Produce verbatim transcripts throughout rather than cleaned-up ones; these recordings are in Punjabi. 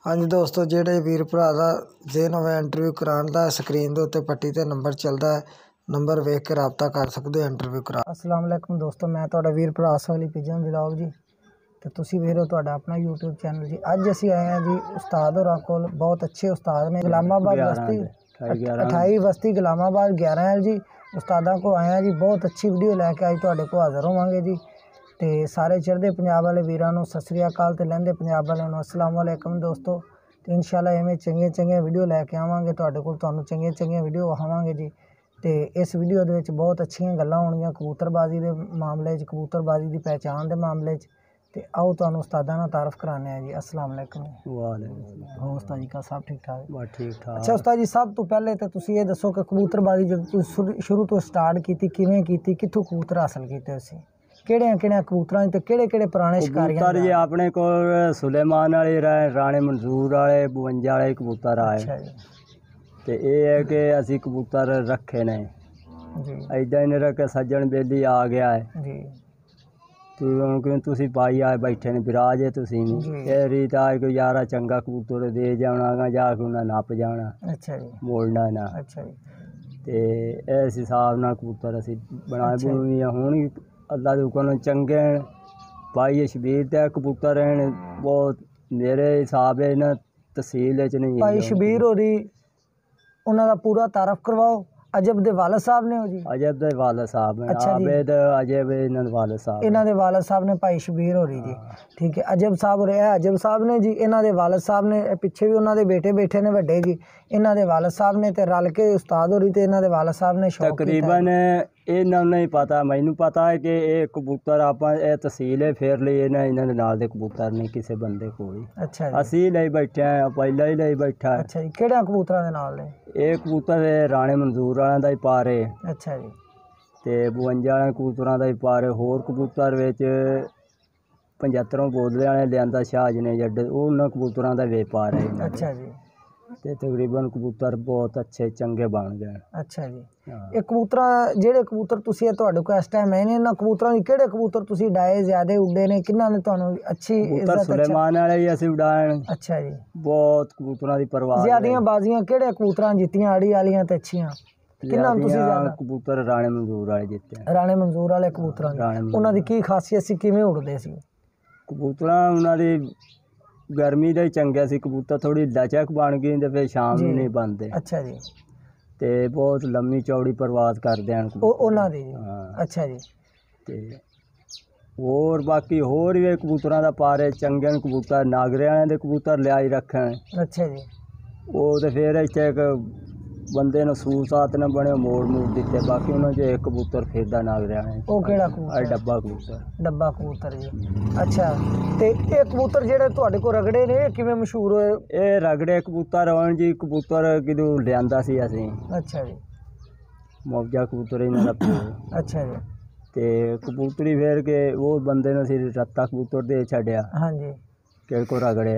हाँ जी दोस्तों, ਜਿਹੜੇ ਵੀਰ ਭਰਾ ਦਾ ਜੇ ਨਵਾਂ ਇੰਟਰਵਿਊ ਕਰਾਉਣ ਦਾ ਸਕਰੀਨ ਦੇ ਉੱਤੇ ਪੱਟੀ ਤੇ ਨੰਬਰ ਚੱਲਦਾ ਹੈ, ਨੰਬਰ ਵੇਖ ਕੇ ਰਾਬਤਾ ਕਰ ਸਕਦੇ ਹੋ ਇੰਟਰਵਿਊ ਕਰਾ। अस्सलाम वालेकुम दोस्तों, मैं ਤੁਹਾਡਾ ਵੀਰ ਭਰਾ ਅਲੀ ਪਿਜਨ ਵਲੌਗ ਜੀ ਤੇ ਤੁਸੀਂ ਵੇਖ ਰਹੇ ਹੋ ਤੁਹਾਡਾ ਆਪਣਾ YouTube ਚੈਨਲ ਜੀ। ਅੱਜ ਅਸੀਂ ਆਏ ਹਾਂ ਜੀ ਉਸਤਾਦ ਹੋਰਾਂ ਕੋਲ। ਬਹੁਤ ਅੱਛੇ ਉਸਤਾਦ ਨੇ ਗੁਲਾਮਾਬਾਦ ਬਸਤੀ अठाई बस्ती गुलामाबाद ग्यारह है जी। उस्तादा को आए हैं जी, बहुत अच्छी वीडियो लैके आई ਤੁਹਾਡੇ को हाज़र होवांगे जी। तो सारे चढ़ते पंजाब वाले वीरां नूं सत श्री अकाल ते लहंदे पंजाब वाले नूं अस्सलाम वालेकुम दोस्तों। तो इंशाल्लाह इवें चंगियां चंगियां वीडियो लैके आवांगे ਤੁਹਾਡੇ ਕੋਲ, ਤੁਹਾਨੂੰ चंगियां चंगियां वीडियो विखावांगे जी। तो इस वीडियो दे विच बहुत अच्छियां गल्लां होणगीआं कबूतरबाजी के मामले च, कबूतरबाजी की पहचान के मामले च। तो आओ तुहानूं उस्तादा नाल तारफ कराने हैं जी। अस्सलाम वालेकुम। वालेकुम हो उस्ताद जी का सब ठीक ठाक? बस ठीक ठाक। अच्छा उस्ताद जी, सब तो पहले तो तुसीं ये दसो कि कबूतरबाजी जब तुसीं शुरू तो स्टार्ट की किवें की, कित्थों कबूतर हासिल कीते तुसीं, ਕਿਹੜਿਆਂ ਕਿਹੜਿਆਂ ਕਬੂਤਰਾਂ ਤੇ ਕਿਹੜੇ ਕਿਹੜੇ ਪੁਰਾਣੇ ਸ਼ਿਕਾਰੀਆਂ ਕਬੂਤਰ ਜੀ ਆਪਣੇ ਕੋਲ ਸੁਲੇਮਾਨ ਵਾਲੇ ਰਾਣੇ ਮਨਜ਼ੂਰ ਵਾਲੇ ਬਵੰਜਾ ਵਾਲੇ ਕਬੂਤਰ ਆਏ। ਅੱਛਾ ਜੀ। ਤੇ ਇਹ ਹੈ ਕਿ ਅਸੀਂ ਕਬੂਤਰ ਰੱਖੇ ਨੇ ਜੀ, ਐਦਾਂ ਹੀ ਨਹੀਂ ਰੱਖੇ, ਸੱਜਣ ਬੇਲੀ ਆ ਗਿਆ ਹੈ ਜੀ। ਤੂੰ ਹੁਣ ਕਿਉਂ ਤੁਸੀਂ ਪਾਈ ਆਏ ਬੈਠੇ ਨੇ ਵਿਰਾਜ ਤੁਸੀਂ ਨਹੀਂ ਇਹ ਰੀਤ ਆ ਕੋਈ ਯਾਰਾ ਚੰਗਾ ਕਬੂਤਰ ਦੇ ਜਾਣਾ ਜਾ ਕੇ ਉਹਨਾਂ ਨੱਪ ਜਾਣਾ। ਅੱਛਾ ਜੀ। ਮੋੜਨਾ ਨਾ। ਅੱਛਾ ਜੀ। ਤੇ ਇਸ ਹਿਸਾਬ ਨਾਲ ਕਬੂਤਰ ਅਸੀਂ ਬਣਾਏ ਬਣਾਏ ਹੁਣ अल्लाह के हुक्म चंगे भाई शबीर ते कबूतर हैं बहुत मेरे हिसाब है ना तहसील नहीं। भाई शबीर होरी उन्हां दा पूरा तारफ करवाओ। अजब दे वालिद साहब ने हो जी? अजब दे वालिद साहब हैं। अच्छा जी। आबेद अजब इन्हां दे वालिद साहब, इन्हां दे वालिद साहब ने भाई शबीर होरी जी। ठीक है। अजब साहब हो रहा अजब साहब ने जी, इन्हां दे वालिद साहब ने पिछे भी उन्हां दे बेटे बैठे ने वड्डे जी। इन्हां दे वालिद साहब ने ते रल के उस्ताद होरी ते इन्हां दे वालिद साहब ने शौक तकरीबन इन्हों नहीं पता, मैनू पता है कि ये कबूतर आप तहसील है फिर लिए ना इन्होंने नाल दे कबूतर नहीं किसी बंदे को। अच्छा असी ले बैठे हैं, पहला ही ले बैठा। अच्छा जी। किहड़े कबूतर दे नाल ने? ये कबूतर राणे मंजूर वाले दा ही पारे। अच्छा जी। ते बवंजा वाले कबूतरों का ही पारे। होर कबूतर विच पचहत्तरों बोदले वाले लियांदा शाहज ने जड उन्होंने कबूतरों का व्यापार है। अच्छा जी। ते तकरीबन कबूतर बहुत अच्छे चंगे बन गए। अच्छा जी। ये कबूतर जेडे कबूतर तुसी तुहाडे कोल इस टाइम है ने, इन्हां कबूतरां दे किहड़े कबूतर तुसी डाए ज्यादा उड्डे ने, किन्हां ने तुहानू अच्छी कबूतर सुलेमान वाले ही असीं उड़ाए। अच्छा जी। बहुत कबूतरां दी परवाह ज्यादियां बाजियां किहड़े कबूतरां जित्तियां आड़ी वालियां ते अच्छियां किन्हां तुसी ज्यादा? कबूतर राणे मंजूर वाले जित्ते। राणे मंजूर वाले कबूतरां उन्हां दी की खासियत सी, किवें उड़दे सी कबूतरां? उन्हां दी गर्मी दे चंगे सी कबूतर, थोड़ी लचक बन गई तो फिर शाम ही नहीं बनते। अच्छा जी। ते बहुत लम्मी चौड़ी परवाज करते हैं उन्हां दी। अच्छा जी। ते होर बाकी होर भी कबूतरां दा पारे चंगे कबूतर नागरे वाले दे कबूतर लियाई रखे। अच्छा जी। वो तो फिर इत्थे इक बंदे ने सूसात ने बने मोड़ मूड़ दिते, बाकी उन्होंने एक कबूतर फिरदा नागरे वाले। वो केड़ा कबूतर? डब्बा कबूतर। डब्बा कबूतर जी। अच्छा। ते ये कबूतर जेडे तुहाडे कोल रगड़े ने किवें मशहूर होए? ये रगड़े कबूतर होण जी, कबूतर किदों लियांदा सी असीं। अच्छा जी। मौजा कबूतर इन्हां दा पिओ। अच्छा जी। ते कबूतरी फिर के वो बंदे ने सिर रत्ता कबूतर दे छड्डिया। हाँ जी। किहड़े को रगड़े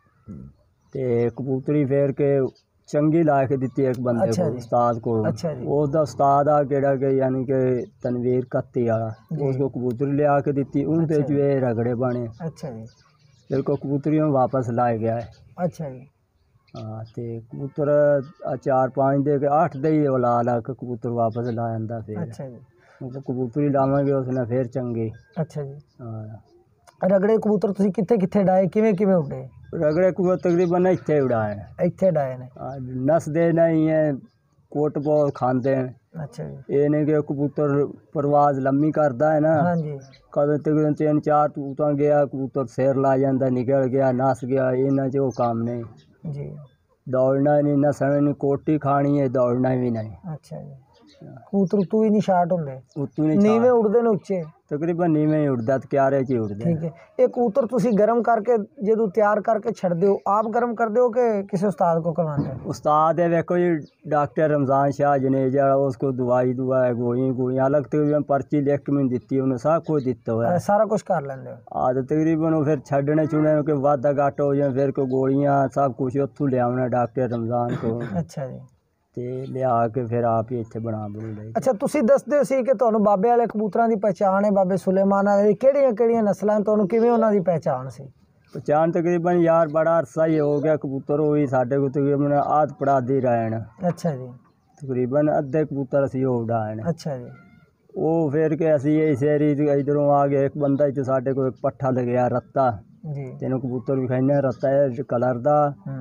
ते कबूतरी फिर के चंगी ला के दी एक बंदे को उस्ताद को। अच्छा जी। उसका उस्ताद आ केड़ा के यानी कि तनवीर कत्ती वाला, उसको कबूतरी लिया के दी उनके जो रगड़े बने। अच्छा जी। फिर को कबूतरी में वापस लाया गया है। अच्छा जी। हाँ तो कबूतर चार पाँच दे के आठ दे ही ला ला के कबूतर वापस ला आंदा फिर। अच्छा जी। कबूतरी लावांगे उसने फिर चंगी। अच्छा जी। हाँ। रगड़े कबूतर तुसीं कित्थे कित्थे डाए, किवें किवें उड्डे? रगड़े कबूतर तकरीबन इत्थे उड़ाए। इत्थे डाए ने? नसदे नहीं है, कोट बहुत खाते हैं। अच्छा जी। ये नहीं कि कबूतर परवाज लम्मी करता है ना। हाँ जी। कदों तकरीबन तीन चार तूतां गया कबूतर सिर ला जाता, निकल गया, नस गया, इन्हां च वो काम नहीं जी। दौड़ना नहीं, नसना नहीं, कोटी खानी है, दौड़ना भी नहीं। अच्छा जी। कबूतर उतू ही नहीं शार्ट होंगे? उतू नहीं, नीवें उड़दे ने उच्चे? तकरीबन नीवें ही उड़दा, क्यारे च ही उड़दे। ठीक है। ये कबूतर तुसी गर्म करके जदों तैयार करके छड्डदे हो, आप गर्म करदे हो कि किसी उस्ताद को करवांदे हो? उस्ताद है वेखो जी, डॉक्टर रमजान शाह जनेजा, उसको दवाई दुआ गोलियां गोलियां अलग तकरीबन पर्ची लिख के मैंने दी, उन्हें सब कुछ दिता हुआ है, सारा कुछ कर लेंदे हो? हाँ तो तकरीबन फिर छड्डने छुड़ने के वाधा घट हो जाए फिर कोई गोलियां सब कुछ उत्थों लिया डॉक्टर रमजान को। अच्छा जी। ते लिया के फिर आप ही इत्थे बना बना। अच्छा तुसी दसदे सी कि तुहानू बाबे वाले कबूतरां दी पहचान है, बाबे सुलेमान वाले किहड़ियां किहड़ियां नस्लां, तुहानू किवें उन्हां दी पहचान सी? पहचान तकरीबन यार बड़ा अरसा ही हो गया, कबूतर हुई साढ़े को तकरीबन आध पड़ा दी रहन। अच्छा जी। तकरीबन अद्धे कबूतर असी हो उड़ाए। अच्छा जी। वो फिर के असी इस एरिया इधरों आ गए, एक बंदा इतने साढ़े को एक पट्ठा लगे रत्ता जी, तेनों कबूतर भी खाने रत्ता है कलर दा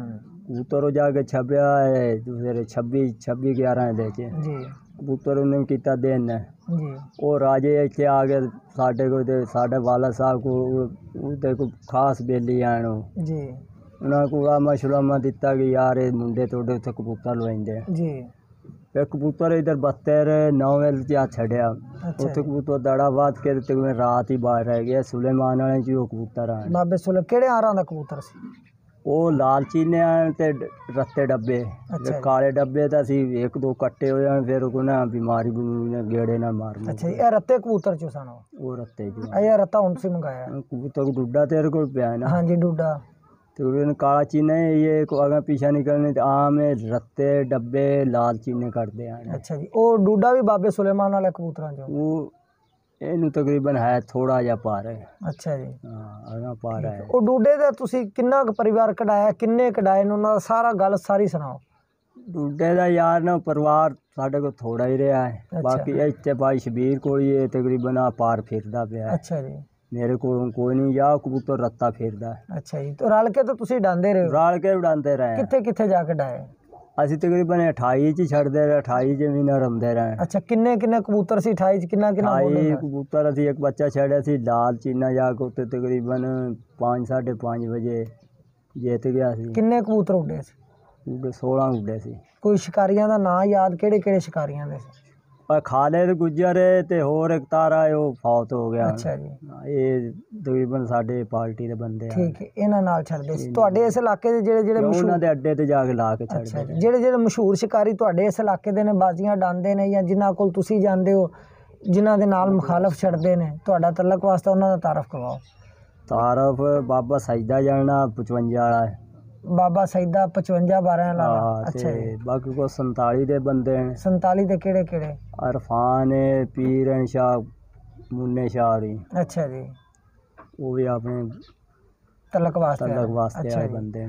कबूतर जाके छपया है दूसरे छब्बी छब्बी ग्यारह दे जी, कबूतर उन्हें किता दिन जी, वो राजे इतने आ गए साढ़े को साढ़े वाला साहब को उदे को खास बेली आनो जी, उन्हें को मशरूम दिता कि यार ये मुंडे तोड़े उत्थे कबूतर लवाइंदे जी। फिर कबूतर इधर बहत्तर नौ वेल जा छड़िया उत्थे कबूतर दड़ा बाद के तकरीबन रात ही बाहर रह गया। सुलेमान वाले जी वो कबूतर आए बाबे सुले केड़े आरां दा कबूतर सी वो लाल चीने आए ते रत्ते डब्बे काले डब्बे तो असी एक दो कट्टे हो जाए फिर को ना बीमारी गेड़े ना मारने। अच्छा ये रत्ते कबूतर चो सन वो रत्ते जो ये रत्ता हुन से मंगाया कबूतर को डुड्डा तेरे को पिया ना। हाँ जी डुड्डा तो काला चीने ये अगर पीछा निकलने आम रत्ते डब्बे लाल चीने करते हैं। अच्छा जी। वो डुड्डा भी बाबे सुलेमान वाले कबूतर जो वो ਇਹਨੂੰ ਤਕਰੀਬਨ ਹੈ ਥੋੜਾ ਜਿਹਾ ਪਾਰ ਹੈ। ਅੱਛਾ ਜੀ। ਹਾਂ ਅਗਾ ਪਾਰ ਹੈ। ਉਹ ਡੂਡੇ ਦਾ ਤੁਸੀਂ ਕਿੰਨਾ ਕੁ ਪਰਿਵਾਰ ਕਢਾਇਆ, ਕਿੰਨੇ ਕਢਾਏ ਨੇ, ਉਹਨਾਂ ਦਾ ਸਾਰਾ ਗੱਲ ਸਾਰੀ ਸੁਣਾਓ। ਡੂਡੇ ਦਾ ਯਾਰ ਨਾ ਪਰਿਵਾਰ ਸਾਡੇ ਕੋਲ ਥੋੜਾ ਹੀ ਰਿਹਾ ਹੈ, ਬਾਕੀ ਇੱਥੇ ਭਾਈ ਸ਼ਬੀਰ ਕੋਲ ਹੀ ਤਕਰੀਬਨ ਆ ਪਾਰ ਫਿਰਦਾ ਪਿਆ। ਅੱਛਾ ਜੀ। ਮੇਰੇ ਕੋਲ ਕੋਈ ਨਹੀਂ ਜਾਂ ਕਬੂਤਰ ਰੱਤਾ ਫਿਰਦਾ। ਅੱਛਾ ਜੀ। ਤੇ ਰਲ ਕੇ ਤਾਂ ਤੁਸੀਂ ਉਡਾਉਂਦੇ ਰਹੇ? ਰਲ ਕੇ ਉਡਾਉਂਦੇ ਰਹੇ। ਕਿੱਥੇ ਕਿੱਥੇ ਜਾ ਕੇ ਉਡਾਏ? ਅਸੀਂ ਤਕਰੀਬਨ ਅਠਾਈ ਚ ਛੱਡਦੇ ਰਹੇ, ਅਠਾਈ ਚ ਵੀ ਨਾ ਰਮਦੇ ਰਹੇ। ਅੱਛਾ ਕਿੰਨੇ ਕਿੰਨੇ ਕਬੂਤਰ ਸੀ ਅਠਾਈ ਚ? ਕਿੰਨਾ ਕਿੰਨਾ ਅਠਾਈ ਕਬੂਤਰ ਅਸੀਂ ਇੱਕ ਬੱਚਾ ਛੱਡਿਆ ਸੀ ਲਾਲ ਚੀਨਾ ਜਾ ਕੇ ਉੱਤੇ ਤਕਰੀਬਨ ਪੰਜ ਸਾਢੇ ਪੰਜ ਵਜੇ ਜਿੱਤ ਗਿਆ ਸੀ। ਕਿੰਨੇ ਕਬੂਤਰ ਉੱਡੇ ਸੀ? ਉੱਡੇ ਸੋਲਾਂ ਉੱਡੇ ਸੀ। ਕੋਈ ਸ਼ਿਕਾਰੀਆਂ ਦਾ ਨਾਂ ਯਾਦ? ਕਿਹੜੇ ਕਿਹੜੇ ਸ਼ਿਕਾਰੀਆਂ ਦੇ ਸੀ? ਖਾਲਿਦ ਗੁੱਜਰ ਤੇ ਹੋਰ ਇੱਕ ਤਾਰਾ ਉਹ ਫੌਤ ਹੋ ਗਿਆ। ਅੱਛਾ ਜੀ। ਇਹ ਤਕਰੀਬਨ ਸਾਡੇ ਪਾਰਟੀ ਦੇ ਬੰਦੇ ਆ। ਠੀਕ ਹੈ। ਇਹਨਾਂ ਨਾਲ ਛੱਡਦੇ ਸੀ ਤੁਹਾਡੇ ਇਸ ਇਲਾਕੇ ਦੇ ਜਿਹੜੇ ਜਿਹੜੇ ਉਹਨਾਂ ਦੇ ਅੱਡੇ ਤੇ ਜਾ ਕੇ ਲਾ ਕੇ ਛੱਡਦੇ। ਜਿਹੜੇ ਜਿਹੜੇ ਮਸ਼ਹੂਰ ਸ਼ਿਕਾਰੀ ਤੁਹਾਡੇ ਇਸ ਇਲਾਕੇ ਦੇ ਨੇ ਬਾਜ਼ੀਆਂ ਡਾਂਦੇ ਨੇ ਜਾਂ ਜਿਨ੍ਹਾਂ ਕੋਲ ਤੁਸੀਂ ਜਾਂਦੇ ਹੋ ਜਿਨ੍ਹਾਂ ਦੇ ਨਾਲ ਮੁਖਾਲਫ ਛੱਡਦੇ ਨੇ, ਤੁਹਾਡਾ ਤਲਕ ਵਾਸਤਾ ਉਹਨਾਂ ਦਾ ਤਾਰਫ ਕਰਵਾਓ। ਤਾਰਫ ਬਾਬਾ ਸਜਦਾ ਜਾਣਾ ਪਚਵੰਜਾ ਵਾਲਾ ਬਾਬਾ ਸੈਦਾ ਪਚਵੰਜਾ ਬਾਰਾਂ ਵਾਲਾ। ਅੱਛਾ ਜੀ। ਬਾਕੀ ਕੋ ਸੰਤਾਲੀ ਦੇ ਬੰਦੇ ਨੇ। ਸੰਤਾਲੀ ਦੇ ਕਿਹੜੇ ਕਿਹੜੇ? ਅਰਫਾਨ ਹੈ, ਪੀਰਨ ਸ਼ਾਹ, ਮੁੰਨੇ ਸ਼ਾਹ ਜੀ। ਅੱਛਾ ਜੀ। ਉਹ ਵੀ ਆਪਣੇ ਤਲਕ ਵਾਸਤੇ ਤਲਕ ਵਾਸਤੇ ਆਏ ਬੰਦੇ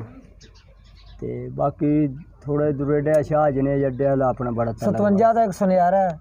ਤੇ ਬਾਕੀ ਥੋੜੇ ਦੁਰੇਡੇ ਸ਼ਾਹ ਜਨੇ ਜੱਡੇ ਵਾਲਾ ਆਪਣਾ ਬੜਾ ਸਤਵੰਜਾ ਦਾ ਇੱਕ ਸੁਨਿਆਰਾ ਹੈ,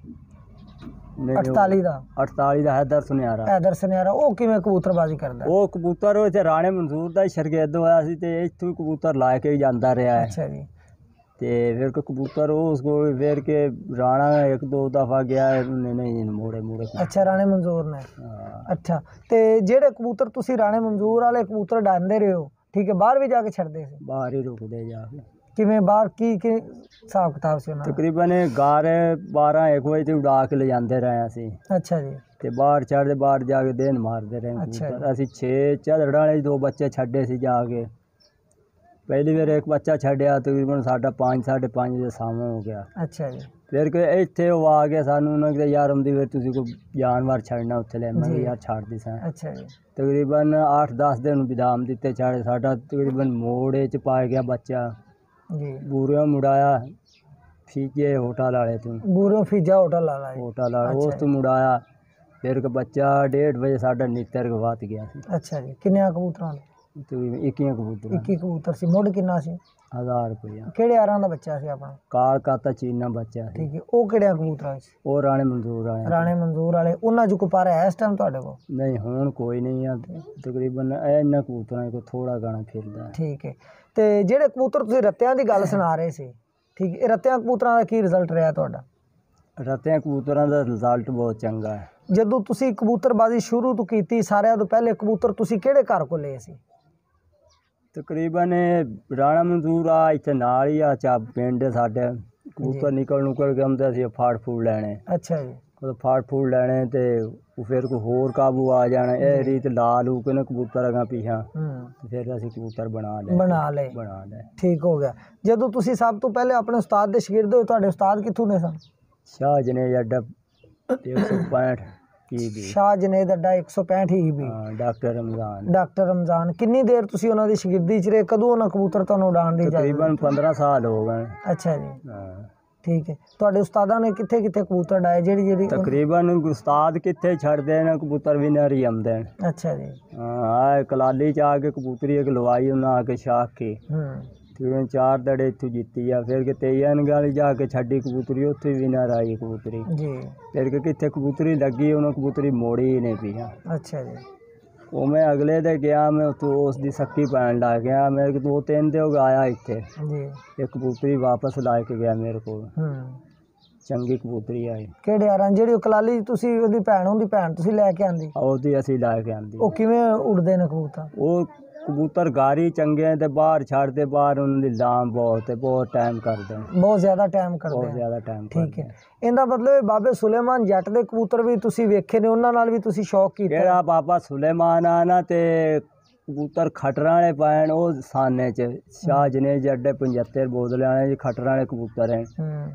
ਅਠਤਾਲੀ ਦਾ ਅਠਤਾਲੀ ਦਾ ਹੈਦਰ ਸੁਨਿਆਰਾ। ਹੈਦਰ ਸੁਨਿਆਰਾ ਉਹ ਕਿਵੇਂ ਕਬੂਤਰਬਾਜ਼ੀ ਕਰਦਾ? ਉਹ ਕਬੂਤਰ ਉਹ ਇੱਥੇ ਰਾਣੇ ਮਨਸੂਰ ਦਾ ਸ਼ਰਗਿਰਦ ਹੋਇਆ ਸੀ ਤੇ ਇੱਥੋਂ ਹੀ ਕਬੂਤਰ ਲਾ ਕੇ ਜਾਂਦਾ ਰਿਹਾ ਹੈ। ਅੱਛਾ ਜੀ। ਤੇ ਫਿਰ ਕਬੂਤਰ ਉਹ ਉਸ ਕੋਲ ਫਿਰ ਕੇ ਰਾਣਾ ਇੱਕ ਦੋ ਦਫਾ ਗਿਆ ਉਹਨੇ ਨਹੀਂ ਮੋੜੇ ਮੋੜੇ। ਅੱਛਾ ਰਾਣੇ ਮਨਜ਼ੂਰ ਨੇ। ਅੱਛਾ ਤੇ ਜਿਹੜੇ ਕਬੂਤਰ ਤੁਸੀਂ ਰਾਣੇ ਮਨਜ਼ੂਰ ਵਾਲੇ ਕਬੂਤਰ ਡਾਂਦੇ ਰਹੇ ਹੋ, ਠੀਕ ਹੈ, ਬਾਹਰ ਵੀ ਜਾ ਕੇ ਛੱਡਦੇ ਸੀ? ਬਾਹਰ ਹੀ ਰੁਕਦੇ ਜਾ ਕੇ। ਕਿਵੇਂ ਬਾਹਰ ਕੀ ਕੀ ਹਿਸਾਬ ਕਿਤਾਬ ਸੀ ਉਹਨਾਂ ਦਾ? ਤਕਰੀਬਨ ਗਾਰ ਬਾਰਾਂ ਇੱਕ ਵਜੇ ਤੇ ਉਡਾ ਕੇ ਲੈ ਜਾਂਦੇ ਰਹੇ ਅਸੀਂ। ਅੱਛਾ ਜੀ। ਤੇ ਬਾਹਰ ਚੜ੍ਹਦੇ ਬਾਹਰ ਜਾ ਕੇ ਦੇਨ ਮਾਰਦੇ ਰਹੇ ਕਬੂਤਰ। ਅਸੀਂ ਛੇ ਝਾੜੜਾਂ ਵਾਲੇ ਦੋ ਬੱਚੇ ਛੱਡੇ ਸੀ ਜਾ ਕੇ। ਪਹਿਲੀ ਵਾਰ ਇੱਕ ਬੱਚਾ ਛੱਡਿਆ ਤਕਰੀਬਨ ਸਾਡਾ ਪੰਜ ਸਾਢੇ ਪੰਜ ਦੇ ਸਾਹਮਣੇ ਹੋ ਗਿਆ। ਅੱਛਾ ਜੀ। ਫਿਰ ਕਿ ਇੱਥੇ ਉਹ ਆ ਗਿਆ ਸਾਨੂੰ ਉਹਨਾਂ ਕਹਿੰਦੇ ਯਾਰ ਹੁੰਦੀ ਫਿਰ ਤੁਸੀਂ ਕੋਈ ਜਾਨਵਰ ਛੱਡਣਾ ਉੱਥੇ ਲੈ ਮੈਂ ਯਾਰ ਛੱਡਦੀ ਸਾਂ। ਅੱਛਾ ਜੀ। ਤਕਰੀਬਨ ਅੱਠ ਦਸ ਦਿਨ ਵਿਦਾਮ ਦਿੱਤੇ ਛੱਡ ਸਾਡਾ ਤਕਰੀਬਨ ਮੋੜੇ 'ਚ ਪਾ ਗਿਆ ਬੱਚਾ ਜੀ। ਬੂਰਿਓਂ ਮੁੜਾਇਆ ਫੀਜੇ ਹੋਟਲ ਵਾਲੇ ਤੋਂ। ਬੂਰਿਓਂ ਫੀਜਾ ਹੋਟਲ ਵਾਲਾ ਹੋਟਲ ਵਾਲਾ ਉਸ ਤੋਂ ਮੁੜਾਇਆ। ਫਿਰ ਕਿ ਬੱਚਾ ਡੇਢ ਵਜੇ ਸਾਡਾ ਨੀਤਰ ਗਵਾਤ ਗਿਆ ਸੀ। ਅੱਛਾ ਜੀ। ਕਿੰਨੇ ਕਬੂਤਰਾਂ ਦੇ? ਤਕਰੀਬਨ ਇੱਕੀਆਂ ਕਬੂਤਰ। ਇੱਕੀ ਕਬੂਤਰ ਸੀ। ਮੁੱਢ ਕਿੰਨਾ ਸੀ? ਹਜ਼ਾਰ ਰੁਪਇਆ। ਕਿਹੜੇ ਆਰਾਂ ਦਾ ਬੱਚਾ ਸੀ ਆਪਣਾ? ਕਾਲ ਕਾਤਾ ਚੀਨਾ ਬੱਚਾ। ਠੀਕ ਹੈ। ਉਹ ਕਿਹੜਿਆਂ ਕਬੂਤਰਾਂ ਸੀ? ਉਹ ਰਾਣੇ ਮਨਜ਼ੂਰ ਵਾਲੇ। ਰਾਣੇ ਮਨਜ਼ੂਰ ਵਾਲੇ। ਉਹਨਾਂ 'ਚ ਕੋਈ ਪਰ ਹੈ ਇਸ ਟਾਈਮ ਤੁਹਾਡੇ ਕੋਲ? ਨਹੀਂ ਹੁਣ ਕੋਈ ਨਹੀਂ ਆ। ਤਕਰੀਬਨ ਇਹਨਾਂ ਕਬੂਤਰਾਂ ਕੋਲ ਥੋੜਾ ਗਾਣਾ ਫਿਰਦਾ। ਠੀਕ ਹੈ। ਤੇ ਜਿਹੜੇ ਕਬੂਤਰ ਤੁਸੀਂ ਰੱਤਿਆਂ ਦੀ ਗੱਲ ਸੁਣਾ ਰਹੇ ਸੀ, ਠੀਕ ਹੈ, ਇਹ ਰੱਤਿਆਂ ਕਬੂਤਰਾਂ ਦਾ ਕੀ ਰਿਜ਼ਲਟ ਰਿਹਾ ਤੁਹਾਡਾ? ਰੱਤਿਆਂ ਕਬੂਤਰਾਂ ਦਾ ਰਿਜ਼ਲਟ ਬਹੁਤ ਚੰਗਾ ਹੈ। ਜਦੋਂ ਤੁਸੀਂ ਕਬੂਤਰਬਾਜ਼ੀ ਸ਼ੁਰੂ ਤੋਂ ਕੀਤੀ ਸਾਰਿਆਂ ਤੋਂ ਪਹਿਲੇ ਕਬੂਤਰ ਤੁਸੀਂ ਕਿਹੜੇ ਘਰ ਕੋਲ ਲਏ ਸੀ? ਤਕਰੀਬਨ ਰਾਣਾ ਮਨਜ਼ੂਰ ਆ ਇੱਥੇ ਨਾਲ ਹੀ ਆ ਚਾ ਪਿੰਡ ਸਾਡੇ ਕਬੂਤਰ ਨਿਕਲ ਨੁਕਲ ਕੇ ਆਉਂਦੇ ਅਸੀਂ ਫਾੜ ਫੂੜ ਲੈਣੇ। ਅੱਛਾ ਜੀ। ਉਹ ਫਾੜ ਫੂੜ ਲੈਣੇ ਤੇ ਫਿਰ ਕੋਈ ਹੋਰ ਕਾਬੂ ਆ ਜਾਣਾ ਇਹ ਰੀਤ ਲਾ ਲੂ ਕੇ ਨਾ ਕਬੂਤਰ ਅਗਾਂ ਪਿਛਾਂ ਫਿਰ ਅਸੀਂ ਕਬੂਤਰ ਬਣਾ ਲਏ ਬਣਾ ਲਏ ਬਣਾ ਲਏ। ਠੀਕ ਹੋ ਗਿਆ। ਜਦੋਂ ਤੁਸੀਂ ਸਭ ਤੋਂ ਪਹਿਲੇ ਆਪਣੇ ਉਸਤਾਦ ਦੇ ਸ਼ਾਗਿਰਦ ਹੋਏ ਤੁਹਾਡੇ ਉਸਤਾਦ ਕਿੱਥੋਂ ਨੇ ਸਨ? ਸ਼ਾਹ ਜਨੇਦ ਅੱਡਾ ਇੱਕ ਸੌ ਪੈਂਹਠ ਈਬੀ। ਸ਼ਾਹ ਜਨੇਦ ਅੱਡਾ ਇੱਕ ਸੌ ਪੈਂਹਠ ਈਬੀ। ਹਾਂ ਡਾਕਟਰ ਰਮਜ਼ਾਨ। ਡਾਕਟਰ ਰਮਜ਼ਾਨ। ਕਿੰਨੀ ਦੇਰ ਤੁਸੀਂ ਉਹਨਾਂ ਦੀ ਸ਼ਾਗਿਰਦੀ 'ਚ ਰਹੇ? ਕਦੋਂ ਉਹਨਾਂ ਕਬੂਤਰ ਤੁਹਾਨੂੰ ਉਡਾਉਣ ਦੀ? ਤਕਰੀਬਨ ਪੰਦਰਾਂ ਸਾਲ ਹੋ ਗਏ। ਅੱਛਾ ਜੀ। ਹਾਂ ਠੀਕ ਹੈ। ਤੁਹਾਡੇ ਉਸਤਾਦਾਂ ਨੇ ਕਿੱਥੇ ਕਿੱਥੇ ਕਬੂਤਰ ਡਾਏ ਜਿਹੜੀ ਜਿਹੜੀ ਤਕਰੀਬਨ ਉਸਤਾਦ ਕਿੱਥੇ ਛੱਡਦੇ ਨੇ ਕਬੂਤਰ ਵੀ ਨਰੀ ਆਉਂਦੇ ਨੇ। ਅੱਛਾ ਜੀ। ਹਾਂ ਕਲਾਲੀ ਚ ਆ ਕੇ ਕਬੂਤਰੀ ਇੱਕ ਲਵਾਈ ਉਹਨਾਂ ਆ ਕੇ ਸ਼ਾਖ ਕੇ ਫਿਰ ਚਾਰ ਦੜੇ ਇੱਥੋਂ ਜਿੱਤੀ ਆ। ਫਿਰ ਕਿਤੇ ਅਨਗਾਲੀ ਜਾ ਕੇ ਛੱਡੀ ਕਬੂਤਰੀ ਉੱਥੇ ਵੀ ਨਰ ਆਈ ਕਬੂਤਰੀ ਜੀ। ਫਿਰ ਕਿ ਕਿੱਥੇ ਕਬੂਤਰੀ ਲੱਗੀ ਉਹਨੂੰ ਕਬੂਤਰੀ ਮੋੜੀ ਨਹੀਂ ਪਈ। ਅੱਛਾ ਜੀ। ਉਹ ਮੈਂ ਅਗਲੇ ਦੇ ਗਿਆ ਮੈਂ ਉੱਥੋਂ ਉਸ ਦੀ ਸੱਕੀ ਪੈਣ ਲੱਗ ਗਿਆ। ਮੇਰੇ ਕੋਲ ਦੋ ਤਿੰਨ ਦੇ ਆਇਆ ਇੱਥੇ ਜੀ। ਇਹ ਕਬੂਤਰੀ ਵਾਪਸ ਲਾ ਕੇ ਗਿਆ ਮੇਰੇ ਕੋਲ। ਚੰਗੀ ਕਬੂਤਰੀ ਆਈ। ਕਿਹੜੇ ਯਾਰਾਂ ਜਿਹੜੀ ਕਲਾਲੀ ਤੁਸੀਂ ਉਹਦੀ ਭੈਣ ਉਹਦੀ ਭੈਣ ਤੁਸੀਂ ਲੈ ਕੇ ਆਂਦੀ? ਉਹਦੀ ਅਸੀਂ ਲੈ ਕੇ ਆਂਦੀ। ਉਹ ਕਿਵੇਂ ਉੜਦੇ ਨੇ ਕਬੂਤਰ? ਉਹ ਕਬੂਤਰ ਗਾਰੀ ਚੰਗੇ ਤੇ ਬਾਹਰ ਛੱਡਦੇ ਬਾਹਰ ਉਹਨਾਂ ਦੀ ਲਾਮ ਬਹੁਤ ਹੈ ਬਹੁਤ ਟਾਈਮ ਕਰਦੇ ਬਹੁਤ ਜ਼ਿਆਦਾ ਟਾਈਮ ਕਰਦੇ ਬਹੁਤ ਜ਼ਿਆਦਾ ਟਾਈਮ। ਠੀਕ ਹੈ। ਇਹਦਾ ਮਤਲਬ ਬਾਬੇ ਸੁਲੇਮਾਨ ਜੱਟ ਦੇ ਕਬੂਤਰ ਵੀ ਤੁਸੀਂ ਵੇਖੇ ਨੇ ਉਹਨਾਂ ਨਾਲ ਵੀ ਤੁਸੀਂ ਸ਼ੌਕ ਕੀਤਾ? ਜਿਹੜਾ ਬਾਬਾ ਸੁਲੇਮਾਨ ਆ ਨਾ ਤੇ ਕਬੂਤਰ ਖਟਰਾਂ ਵਾਲੇ ਪੈਣ ਉਹ ਸਾਨੇ ਚ ਸ਼ਾਹ ਜਨੇ ਜੱਡੇ ਪੰਜੱਤਰ ਬੋਦਲਿਆਂ ਵਾਲੇ ਖਟਰਾਂ ਵਾਲੇ ਕਬੂਤਰ ਹੈ।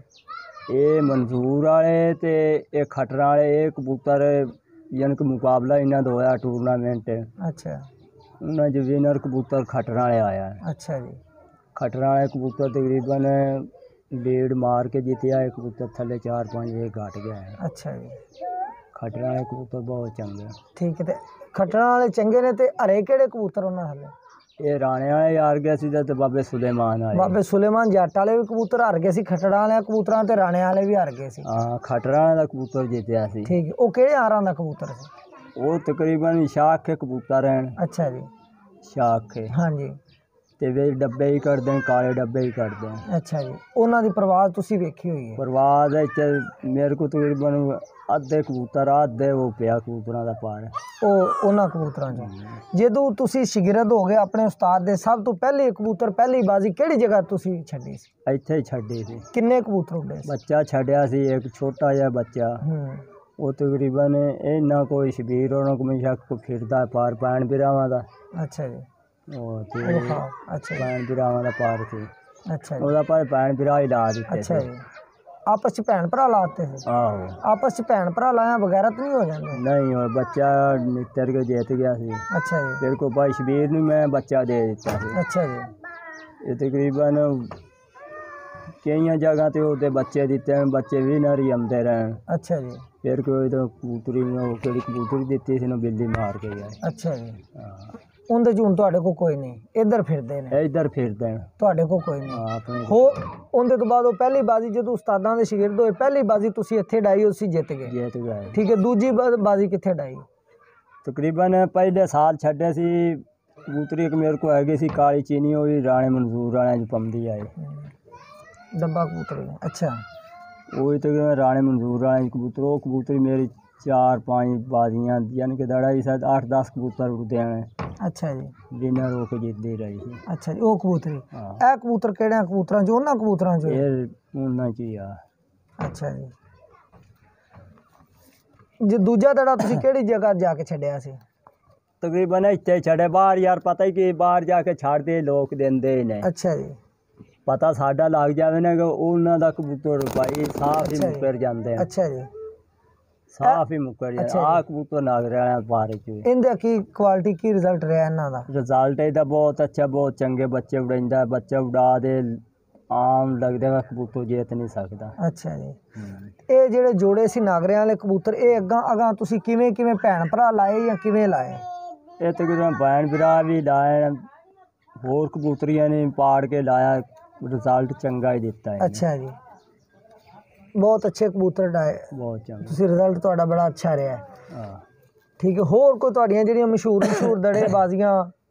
ਇਹ ਮਨਜ਼ੂਰ ਵਾਲੇ ਤੇ ਇਹ ਖਟਰਾਂ ਵਾਲੇ ਇਹ ਕਬੂਤਰ ਯਾਨੀ ਕਿ ਮੁਕਾਬਲਾ ਇਹਨਾਂ ਦਾ ਹੋਇਆ ਟੂਰਨਾਮੈਂਟ। ਅੱਛਾ। ਉਹਨਾਂ 'ਚ ਵਿਨਰ ਕਬੂਤਰ ਖਟਰਾਂ ਵਾਲੇ ਆਇਆ। ਅੱਛਾ ਜੀ। ਖਟਰਾਂ ਵਾਲੇ ਕਬੂਤਰ ਤਕਰੀਬਨ ਲੀਡ ਮਾਰ ਕੇ ਜਿੱਤਿਆ। ਇਹ ਕਬੂਤਰ ਥੱਲੇ ਚਾਰ ਪੰਜ ਵੇ ਘਟ ਗਿਆ ਹੈ। ਅੱਛਾ ਜੀ। ਖਟਰਾਂ ਵਾਲੇ ਕਬੂਤਰ ਬਹੁਤ ਚੰਗੇ। ਠੀਕ ਹੈ। ਤੇ ਖਟਰਾਂ ਵਾਲੇ ਚੰਗੇ ਨੇ ਤੇ ਹਰੇ ਕਿਹੜੇ ਕਬੂਤਰ ਉਹਨਾਂ ਥੱਲੇ? ਇਹ ਰਾਣੇ ਵਾਲੇ ਹਾਰ ਗਏ ਸੀ ਤੇ ਬਾਬੇ ਸੁਲੇਮਾਨ ਵਾਲੇ। ਬਾਬੇ ਸੁਲੇਮਾਨ ਜੱਟ ਵਾਲੇ ਵੀ ਕਬੂਤਰ ਹਾਰ ਗਏ ਸੀ ਖਟਰਾਂ ਵਾਲੇ ਕਬੂਤਰਾਂ ਤੇ ਰਾਣੇ ਵਾਲੇ ਵੀ ਹਾਰ ਗਏ ਸੀ। ਹਾਂ ਖਟਰਾਂ ਦਾ ਕਬੂਤਰ ਜਿੱਤਿਆ ਸੀ। ਠੀਕ ਹੈ। ਉਹ ਕਿਹੜੇ ਹਾਰਾਂ ਦਾ ਕਬੂਤਰ ਸੀ? ਉਹ ਤਕਰੀਬਨ ਸ਼ਾਖ ਕੇ ਕਬੂਤਰ ਹਨ। ਅੱਛਾ ਜੀ। ਸ਼ਾਖ ਕੇ ਹਾਂਜੀ। ਤੇ ਵੇ ਡੱਬੇ ਹੀ ਕਰਦੇ ਨੇ ਕਾਲੇ ਡੱਬੇ ਹੀ ਕਰਦੇ ਨੇ। ਅੱਛਾ ਜੀ। ਉਹਨਾਂ ਦੀ ਪਰਵਾਜ਼ ਤੁਸੀਂ ਵੇਖੀ ਹੋਈ ਹੈ? ਪਰਵਾਜ਼ ਇੱਥੇ ਮੇਰੇ ਕੋਲ ਤਕਰੀਬਨ ਅੱਧੇ ਕਬੂਤਰ ਅੱਧੇ ਉਹ ਪਿਆ ਕਬੂਤਰਾਂ ਦਾ ਪਾਰ ਉਹ ਉਹਨਾਂ ਕਬੂਤਰਾਂ 'ਚ। ਜਦੋਂ ਤੁਸੀਂ ਸ਼ਾਗਿਰਦ ਹੋ ਗਏ ਆਪਣੇ ਉਸਤਾਦ ਦੇ ਸਭ ਤੋਂ ਪਹਿਲੇ ਕਬੂਤਰ ਪਹਿਲੀ ਬਾਜ਼ੀ ਕਿਹੜੀ ਜਗ੍ਹਾ ਤੁਸੀਂ ਛੱਡੀ ਸੀ? ਇੱਥੇ ਹੀ ਛੱਡੀ ਸੀ। ਕਿੰਨੇ ਕਬੂਤਰ ਉੱਡੇ? ਬੱਚਾ ਛੱਡਿਆ ਸੀ ਇੱਕ ਛੋਟਾ ਜਿਹਾ ਬੱਚਾ। ਉਹ ਤਕਰੀਬਨ ਇੰਨਾ ਕੋਈ ਸ਼ਬੀਰ ਉਹਨਾਂ ਕੋਲ ਸ਼ੱਕ ਫਿਰਦਾ ਪਾਰ ਪੈਣ ਬਿਰਾਵਾਂ ਦਾ। ਅੱਛਾ ਜੀ। ਉਹ ਤੇ ਅੱਛਾ ਪੈਣ ਬਿਰਾਵਾਂ ਦਾ ਪਾਰ ਸੀ। ਅੱਛਾ। ਉਹਦਾ ਪਰ ਭੈਣ ਭਰਾ ਹੀ ਲਾ ਦਿੱਤੇ। ਅੱਛਾ ਜੀ। ਆਪਸ ਚ ਭੈਣ ਭਰਾ ਲਾਤੇ ਸੀ? ਆਹੋ ਆਪਸ ਚ ਭੈਣ ਭਰਾ ਲਾਇਆ ਬਗੈਰ ਤਾਂ ਨਹੀਂ ਹੋ ਜਾਂਦੇ? ਨਹੀਂ ਉਹ ਬੱਚਾ ਨਿੱਤਰ ਕੇ ਜਿੱਤ ਗਿਆ ਸੀ। ਅੱਛਾ ਜੀ। ਫਿਰ ਕੋ ਭਾਈ ਸ਼ਬੀਰ ਨੂੰ ਮੈਂ ਬੱਚਾ ਦੇ ਦਿੱਤਾ ਸੀ। ਅੱਛਾ ਜੀ। ਇਹ ਤਕਰੀਬਨ ਕਈਆਂ ਜਗ੍ਹਾ ਤੇ ਉਹਦੇ ਬੱਚੇ ਦਿੱਤੇ ਹਨ ਬੱਚੇ ਵੀ ਨਰੀ ਆਉਂਦੇ ਰਹਿਣ। ਅੱਛਾ ਜੀ। ਫਿਰ ਕੋਈ ਤਾਂ ਕਬੂਤਰੀ ਨੂੰ ਕਿਹੜੀ ਕਬੂਤਰੀ ਦਿੱਤੀ ਸੀ ਨਾ ਬਿੱਲੀ ਮਾਰ ਕੇ ਗਿਆ। ਅੱਛਾ ਜੀ। ਹਾਂ ਉਹਦੇ 'ਚ ਹੁਣ ਤੁਹਾਡੇ ਕੋਲ ਕੋਈ ਨਹੀਂ ਇੱਧਰ ਫਿਰਦੇ ਨੇ? ਇੱਧਰ ਫਿਰਦੇ ਨੇ ਤੁਹਾਡੇ ਕੋਲ ਕੋਈ ਨਹੀਂ ਹੋ। ਉਹਦੇ ਤੋਂ ਬਾਅਦ ਉਹ ਪਹਿਲੀ ਬਾਜ਼ੀ ਜਦੋਂ ਉਸਤਾਦਾਂ ਦੇ ਸ਼ਾਗਿਰਦ ਹੋਏ ਪਹਿਲੀ ਬਾਜ਼ੀ ਤੁਸੀਂ ਇੱਥੇ ਡਾਈ ਤੁਸੀਂ ਜਿੱਤ ਗਏ? ਜਿੱਤ ਗਏ। ਠੀਕ ਹੈ। ਦੂਜੀ ਬਾਜ਼ੀ ਕਿੱਥੇ ਡਾਈ? ਤਕਰੀਬਨ ਪਹਿਲੇ ਸਾਲ ਛੱਡੇ ਸੀ ਕਬੂਤਰੀ ਇੱਕ ਮੇਰੇ ਕੋਲ ਹੈਗੀ ਸੀ ਕਾਲੀ ਚੀਨੀ ਉਹ ਵੀ ਰਾਣੇ ਮਨਜ਼ੂਰ ਵਾਲਿਆਂ 'ਚ ਪੰਦੀ ਆਏ ਡੱਬਾ ਕਬੂਤਰ। ਅੱਛਾ। ਉਹ ਹੀ ਤਕਰੀਬਨ ਰਾਣੇ ਮਨਜ਼ੂਰ ਵਾਲਿਆਂ 'ਚ ਕਬੂਤਰ ਉਹ ਕਬੂਤਰੀ ਮੇਰੀ ਚਾਰ ਪੰਜ ਬਾਜ਼ੀਆਂ ਯਾਨੀ ਕਿ ਦੜਾ ਹੀ ਸ਼ਾਇਦ ਅੱਠ ਦਸ ਕਬੂਤਰ ਉੱਡਦੇ ਨੇ। ਅੱਛਾ ਜੀ। ਵਿਨਰ ਹੋ ਕੇ ਜਿੱਤਦੀ ਰਹੀ ਸੀ। ਅੱਛਾ ਜੀ। ਉਹ ਕਬੂਤਰੀ ਇਹ ਕਬੂਤਰ ਕਿਹੜਿਆਂ ਕਬੂਤਰਾਂ 'ਚ? ਉਹਨਾਂ ਕਬੂਤਰਾਂ 'ਚ? ਇਹ ਉਹਨਾਂ 'ਚ ਹੀ ਆ। ਅੱਛਾ ਜੀ। ਜੇ ਦੂਜਾ ਦੜਾ ਤੁਸੀਂ ਕਿਹੜੀ ਜਗ੍ਹਾ ਜਾ ਕੇ ਛੱਡਿਆ ਸੀ? ਤਕਰੀਬਨ ਇੱਥੇ ਛੱਡੇ ਬਾਹਰ ਯਾਰ ਪਤਾ ਹੀ ਕਿ ਬਾਹਰ ਜਾ ਕੇ ਛੱਡਦੇ ਲੋਕ ਦਿੰਦੇ ਨੇ। ਅੱਛਾ ਜੀ। ਪਤਾ ਸਾਡਾ ਲੱਗ ਜਾਵੇ ਨਾ ਕਿ ਉਹਨਾਂ ਦਾ ਕਬੂਤਰ ਭਾਈ ਸਾਫ ਹੀ ਮੁੱਕਰ ਜਾਂਦੇ। ਅੱਛਾ ਜੀ। ਸਾਫ ਹੀ ਮੁੱਕਰ ਜਾਂਦਾ। ਆਹ ਕਬੂਤਰ ਨਾਗ ਰਿਹਾ ਬਾਰੇ ਚ ਇਹਦਾ ਕੀ ਕੁਆਲਿਟੀ ਕੀ ਰਿਜ਼ਲਟ ਰਿਹਾ ਇਹਨਾਂ ਦਾ? ਰਿਜ਼ਲਟ ਇਹਦਾ ਬਹੁਤ ਅੱਛਾ ਬਹੁਤ ਚੰਗੇ ਬੱਚੇ ਉਡਾਉਂਦਾ ਬੱਚਾ ਉਡਾ ਦੇ ਆਮ ਲੱਗਦਾ ਵਾ ਕਬੂਤਰ ਜਿੱਤ ਨਹੀਂ ਸਕਦਾ। ਅੱਛਾ ਜੀ। ਇਹ ਜਿਹੜੇ ਜੋੜੇ ਸੀ ਨਾਗਰਿਆਂ ਵਾਲੇ ਕਬੂਤਰ ਇਹ ਅੱਗਾ ਅਗਾਂ ਤੁਸੀਂ ਕਿਵੇਂ ਕਿਵੇਂ ਭੈਣ ਭਰਾ ਲਾਏ ਜਾਂ ਕਿਵੇਂ ਲਾਏ? ਇਹ ਤਕਰੀਬਨ ਭੈਣ ਭਰਾ ਵੀ ਲਾਏ ਹੋਰ ਕਬੂਤਰੀਆਂ ਨੇ ਪਾੜ ਕੇ ਲਾਇਆ ਰਿਜ਼ਲਟ ਚੰਗਾ ਹੀ ਦਿੱਤਾ ਹੈ। ਅੱਛਾ ਜੀ। ਬਹੁਤ ਅੱਛੇ ਕਬੂਤਰ ਡਾਏ ਬਹੁਤ ਚੰਗਾ ਤੁਸੀਂ ਰਿਜ਼ਲਟ ਤੁਹਾਡਾ ਬੜਾ ਅੱਛਾ ਰਿਹਾ। ਹਾਂ ਠੀਕ ਹੈ। ਹੋਰ ਕੋਈ ਤੁਹਾਡੀਆਂ ਜਿਹੜੀਆਂ ਮਸ਼ਹੂਰ ਮਸ਼ਹੂਰ ਦੜੇ ਬਾਜ਼ੀਆਂ?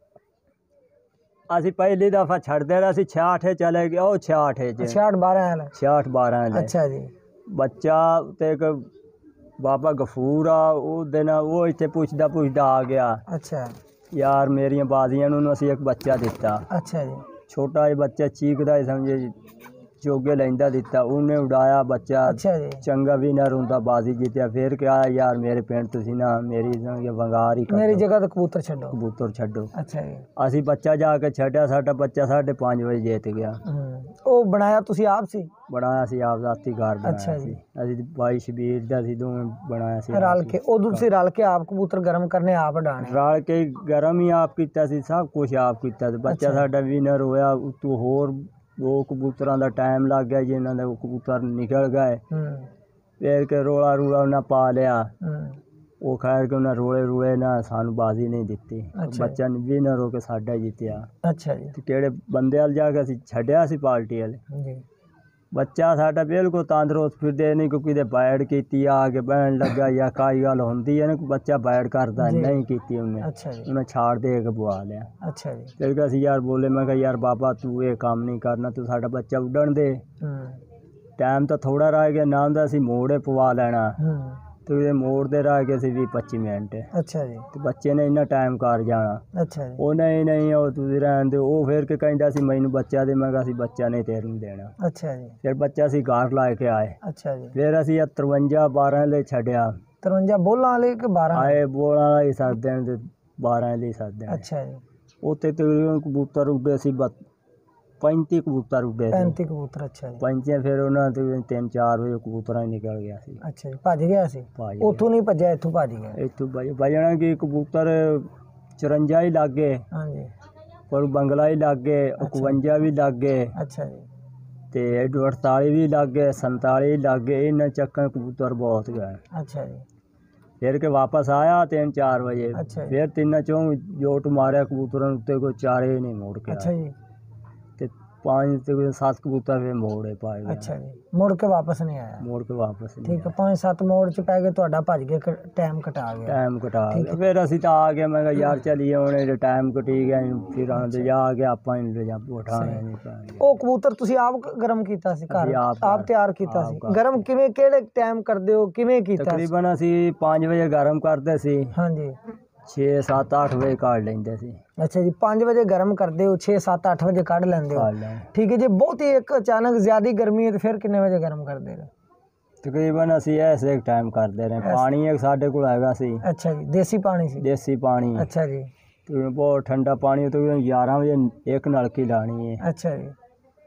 ਅਸੀਂ ਪਹਿਲੀ ਦਫਾ ਛੱਡਦੇ ਰਹੇ ਸੀ ਛਿਆਹਠ ਚਲੇ ਗਿਆ ਉਹ ਛਿਆਹਠ ਛਿਆਹਠ ਬਾਰਾਂ ਛਿਆਹਠ ਬਾਰਾਂ। ਅੱਛਾ ਜੀ। ਬੱਚਾ ਤੇ ਇੱਕ ਬਾਬਾ ਗਫੂਰ ਆ ਉਹ ਦਿਨ ਉਹ ਇੱਥੇ ਪੁੱਛਦਾ ਪੁੱਛਦਾ ਆ ਗਿਆ। ਅੱਛਾ। ਯਾਰ ਮੇਰੀਆਂ ਬਾਜ਼ੀਆਂ ਨੂੰ ਅਸੀਂ ਇੱਕ ਬੱਚਾ ਦਿੱਤਾ। ਅੱਛਾ ਜੀ। ਛੋਟਾ ਜਿਹਾ ਬੱਚਾ ਚੀਕਦਾ ਹੀ ਸਮਝੇ ਚੋਗੇ ਲੈਂਦਾ ਦਿੱਤਾ ਉਹਨੇ ਉਡਾਇਆ ਬੱਚਾ। ਅੱਛਾ ਜੀ। ਚੰਗਾ ਵਿਨਰ ਹੁੰਦਾ ਬਾਜ਼ੀ ਜਿੱਤਿਆ। ਫਿਰ ਕਿਹਾ ਯਾਰ ਮੇਰੇ ਪਿੰਡ ਤੁਸੀਂ ਨਾ ਮੇਰੀ ਵੰਗਾਰ ਹੀ ਮੇਰੀ ਜਗ੍ਹਾ ਤੇ ਕਬੂਤਰ ਛੱਡੋ ਕਬੂਤਰ ਛੱਡੋ। ਅੱਛਾ ਜੀ। ਅਸੀਂ ਬੱਚਾ ਜਾ ਕੇ ਛੱਡਿਆ ਸਾਡਾ ਬੱਚਾ ਸਾਢੇ ਪੰਜ ਵਜੇ ਜਿੱਤ ਗਿਆ। ਉਹ ਬਣਾਇਆ ਤੁਸੀਂ ਆਪ ਸੀ? ਬਣਾਇਆ ਸੀ ਆਪ ਰਾਤੀ ਘਰ ਬਣਾਇਆ ਸੀ ਅਸੀਂ ਬਾਈ ਸ਼ਬੀਰ ਦਾ ਸੀ ਦੋਵੇਂ ਬਣਾਇਆ ਸੀ ਰਲ ਕੇ। ਉਦੋਂ ਤੁਸੀਂ ਰਲ ਕੇ ਆਪ ਕਬੂਤਰ ਗਰਮ ਕਰਨੇ ਆਪ ਉਡਾਣੇ? ਰਲ ਕੇ ਗਰਮ ਹੀ ਆਪ ਕੀਤਾ ਸੀ ਸਭ ਕੁਛ ਆਪ ਕੀਤਾ ਸੀ। ਬੱਚਾ ਸਾਡਾ ਵਿਨਰ ਹੋਇਆ ਉਤੋਂ ਹੋਰ ਦੋ ਕਬੂਤਰਾਂ ਦਾ ਟਾਈਮ ਲੱਗ ਗਿਆ ਜੀ, ਇਹਨਾਂ ਦੇ ਉਹ ਕਬੂਤਰ ਨਿਕਲ ਗਏ। ਫਿਰ ਕੇ ਰੋਲਾ ਰੂਲਾ ਉਹਨਾਂ ਪਾ ਲਿਆ, ਉਹ ਖੈਰ ਕੇ ਉਹਨਾਂ ਰੋਲੇ ਰੂਲੇ ਨਾ ਸਾਨੂੰ ਬਾਜ਼ੀ ਨਹੀਂ ਦਿੱਤੀ। ਬੱਚਾ ਵੀ ਨਾ ਰੋ ਕੇ ਸਾਡਾ ਜਿੱਤਿਆ। ਅੱਛਾ ਜੀ। ਤੇ ਕਿਹੜੇ ਬੰਦੇ ਵੱਲ ਜਾ ਕੇ ਅਸੀਂ ਛੱਡਿਆ ਸੀ ਪਾਰਟੀ ਵਾਲੇ, ਬੱਚਾ ਸਾਡਾ ਬਿਲਕੁਲ ਤੰਦਰੁਸਤ ਫਿਰਦੇ ਨਹੀਂ, ਕਿਉਂਕਿ ਇਹਦੇ ਬੈਠ ਕੀਤੀ ਆ ਕੇ ਬਹਿਣ ਲੱਗਾ ਜਾਂ ਕਾਈ ਗੱਲ ਹੁੰਦੀ ਹੈ ਨਾ, ਬੱਚਾ ਬੈਠ ਕਰਦਾ ਨਹੀਂ ਕੀਤੀ ਉਹਨੇ। ਉਹਨੇ ਛਾੜ ਦੇ ਕੇ ਬੁਆ ਲਿਆ। ਅੱਛਾ ਜੀ। ਫਿਰ ਅਸੀਂ ਯਾਰ ਬੋਲੇ, ਮੈਂ ਕਿਹਾ ਯਾਰ ਬਾਬਾ ਤੂੰ ਇਹ ਕੰਮ ਨਹੀਂ ਕਰਨਾ, ਤੂੰ ਸਾਡਾ ਬੱਚਾ ਉੱਡਣ ਦੇ। ਟਾਈਮ ਤਾਂ ਥੋੜਾ ਰਹਿ ਗਿਆ ਨਾ, ਹੁੰਦਾ ਅਸੀਂ ਮੋੜੇ ਪਵਾ ਲੈਣਾ, ਤੇ ਮੋੜ ਦੇ ਰਹਿ ਗਏ ਸੀ ਵੀਹ ਪੱਚੀ ਮਿੰਟ। ਅੱਛਾ ਜੀ। ਤੇ ਬੱਚੇ ਨੇ ਇੰਨਾ ਟਾਈਮ ਕਰ ਜਾਣਾ। ਅੱਛਾ ਜੀ। ਉਹ ਨਹੀਂ ਨਹੀਂ ਉਹ ਤੁਸੀਂ ਰਹਿਣ ਦਿਓ। ਉਹ ਫਿਰ ਕੇ ਕਹਿੰਦਾ ਸੀ ਮੈਨੂੰ ਬੱਚਾ ਦੇ, ਮੈਂ ਕਿਹਾ ਅਸੀਂ ਬੱਚਾ ਨਹੀਂ ਤੈਨੂੰ ਦੇਣਾ। ਅੱਛਾ ਜੀ। ਫਿਰ ਬੱਚਾ ਅਸੀਂ ਘਰ ਲਾ ਕੇ ਆਏ। ਅੱਛਾ ਜੀ। ਫਿਰ ਅਸੀਂ ਤਰਵੰਜਾ ਬਾਰਾਂ ਲਈ ਛੱਡਿਆ। ਤਰਵੰਜਾ ਬੋਲਾਂ ਵਾਲੇ ਕਿ ਬਾਰਾਂ ਆਏ? ਬੋਲਾਂ ਵਾਲਾ ਹੀ ਸੱਦਦੇ ਨੇ ਤੇ ਬਾਰਾਂ ਲਈ ਸੱਦਦੇ। ਅੱਛਾ ਜੀ। ਉੱਥੇ ਤਕਰੀਬਨ ਕਬੂਤਰ ਉੱਡੇ ਸੀ ਪੈਂਤੀ ਕਬੂਤਰ ਉੱਡੇ ਪੈਂਤੀ ਕਬੂਤਰ। ਅੱਛਾ ਜੀ। ਪੈਂਤੀ ਫਿਰ ਉਹਨਾਂ ਤੇ ਤਿੰਨ ਚਾਰ ਵਜੇ ਕਬੂਤਰਾਂ ਹੀ ਨਿਕਲ ਗਿਆ ਸੀ। ਅੱਛਾ ਜੀ। ਭੱਜ ਗਿਆ ਸੀ? ਉੱਥੋਂ ਨਹੀਂ ਭੱਜਿਆ, ਇੱਥੋਂ ਭੱਜ ਗਿਆ। ਇੱਥੋਂ ਭੱਜਣਾ ਕਿ ਕਬੂਤਰ ਚੁਰੰਜਾ ਹੀ ਲੱਗ ਗਏ। ਹਾਂਜੀ। ਪਰ ਬੰਗਲਾ ਹੀ ਲੱਗ ਗਏ, ਇਕਵੰਜਾ ਵੀ ਲੱਗ ਗਏ। ਅੱਛਾ ਜੀ। ਤੇ ਅਠਤਾਲੀ ਵੀ ਲੱਗ ਗਏ, ਸੰਤਾਲੀ ਵੀ ਲੱਗ ਗਏ। ਇਹਨਾਂ ਚੱਕਰ ਕਬੂਤਰ ਬਹੁਤ ਗਏ। ਅੱਛਾ ਜੀ। ਫਿਰ ਕੇ ਵਾਪਸ ਆਇਆ ਤਿੰਨ ਚਾਰ ਵਜੇ। ਫਿਰ ਤਿੰਨ ਚੋਂ ਜੋਟ ਮਾਰਿਆ ਕਬੂਤਰਾਂ ਉੱਤੇ, ਕੋਈ ਚਾਰੇ ਨਹੀਂ ਮੋੜ ਕੇ। ਅੱਛਾ ਜੀ। ਤੇ ਪੰਜ ਤੇ ਸੱਤ ਕਬੂਤਰ ਫਿਰ ਮੋੜੇ ਪਾਏ ਗਏ। ਅੱਛਾ ਜੀ। ਮੁੜ ਕੇ ਵਾਪਸ ਨਹੀਂ ਆਇਆ? ਮੁੜ ਕੇ ਵਾਪਸ ਨਹੀਂ। ਠੀਕ ਹੈ। ਪੰਜ ਸੱਤ ਮੋੜ ਚ ਪੈ ਗਏ, ਤੁਹਾਡਾ ਭੱਜ ਕੇ ਟਾਈਮ ਕਟਾ ਗਿਆ। ਟਾਈਮ ਕਟਾ ਗਿਆ। ਫਿਰ ਅਸੀਂ ਤਾਂ ਆ ਗਏ। ਮੈਂ ਕਿਹਾ ਯਾਰ ਚਲੀਏ ਹੁਣ, ਜੇ ਟਾਈਮ ਕਟੀ ਗਿਆ ਫਿਰ ਆਉਂਦੇ ਜਾ ਕੇ ਆਪਾਂ ਹੀ ਲਿਜਾ ਉਠਾਣੇ ਨਹੀਂ ਪਾਏ। ਉਹ ਕਬੂਤਰ ਤੁਸੀਂ ਆਪ ਗਰਮ ਕੀਤਾ ਸੀ ਘਰ? ਆਪ ਤਿਆਰ ਕੀਤਾ ਸੀ? ਗਰਮ ਕਿਵੇਂ, ਕਿਹੜੇ ਟਾਈਮ ਕਰਦੇ ਹੋ, ਕਿਵੇਂ ਕੀਤਾ? ਤਕਰੀਬਨ ਅਸੀਂ ਪੰਜ ਵਜੇ ਗਰਮ ਕਰਦੇ ਸੀ। ਹਾਂਜੀ। ਛੇ ਸੱਤ ਅੱਠ ਵਜੇ ਕੱਢ ਲੈਂਦੇ ਸੀ। ਅੱਛਾ ਜੀ। ਪੰਜ ਵਜੇ ਗਰਮ ਕਰਦੇ ਹੋ, ਛੇ ਸੱਤ ਅੱਠ ਵਜੇ ਕੱਢ ਲੈਂਦੇ ਹੋ। ਠੀਕ ਹੈ ਜੀ। ਬਹੁਤ ਹੀ ਇੱਕ ਅਚਾਨਕ ਜ਼ਿਆਦਾ ਗਰਮੀ ਹੈ ਤੇ ਫਿਰ ਕਿੰਨੇ ਵਜੇ ਗਰਮ ਕਰਦੇ ਰਹੇ? ਤਕਰੀਬਨ ਅਸੀਂ ਐਸੇ ਟਾਈਮ ਕਰਦੇ ਰਹੇ। ਪਾਣੀ ਇੱਕ ਸਾਡੇ ਕੋਲ ਹੈਗਾ ਸੀ। ਅੱਛਾ ਜੀ। ਦੇਸੀ ਪਾਣੀ ਸੀ? ਦੇਸੀ ਪਾਣੀ। ਅੱਛਾ ਜੀ। ਬਹੁਤ ਠੰਡਾ ਪਾਣੀ। ਤਕਰੀਬਨ ਗਿਆਰਾਂ ਵਜੇ ਇੱਕ ਨਲਕੀ ਲਾਣੀ ਹੈ। ਅੱਛਾ ਜੀ।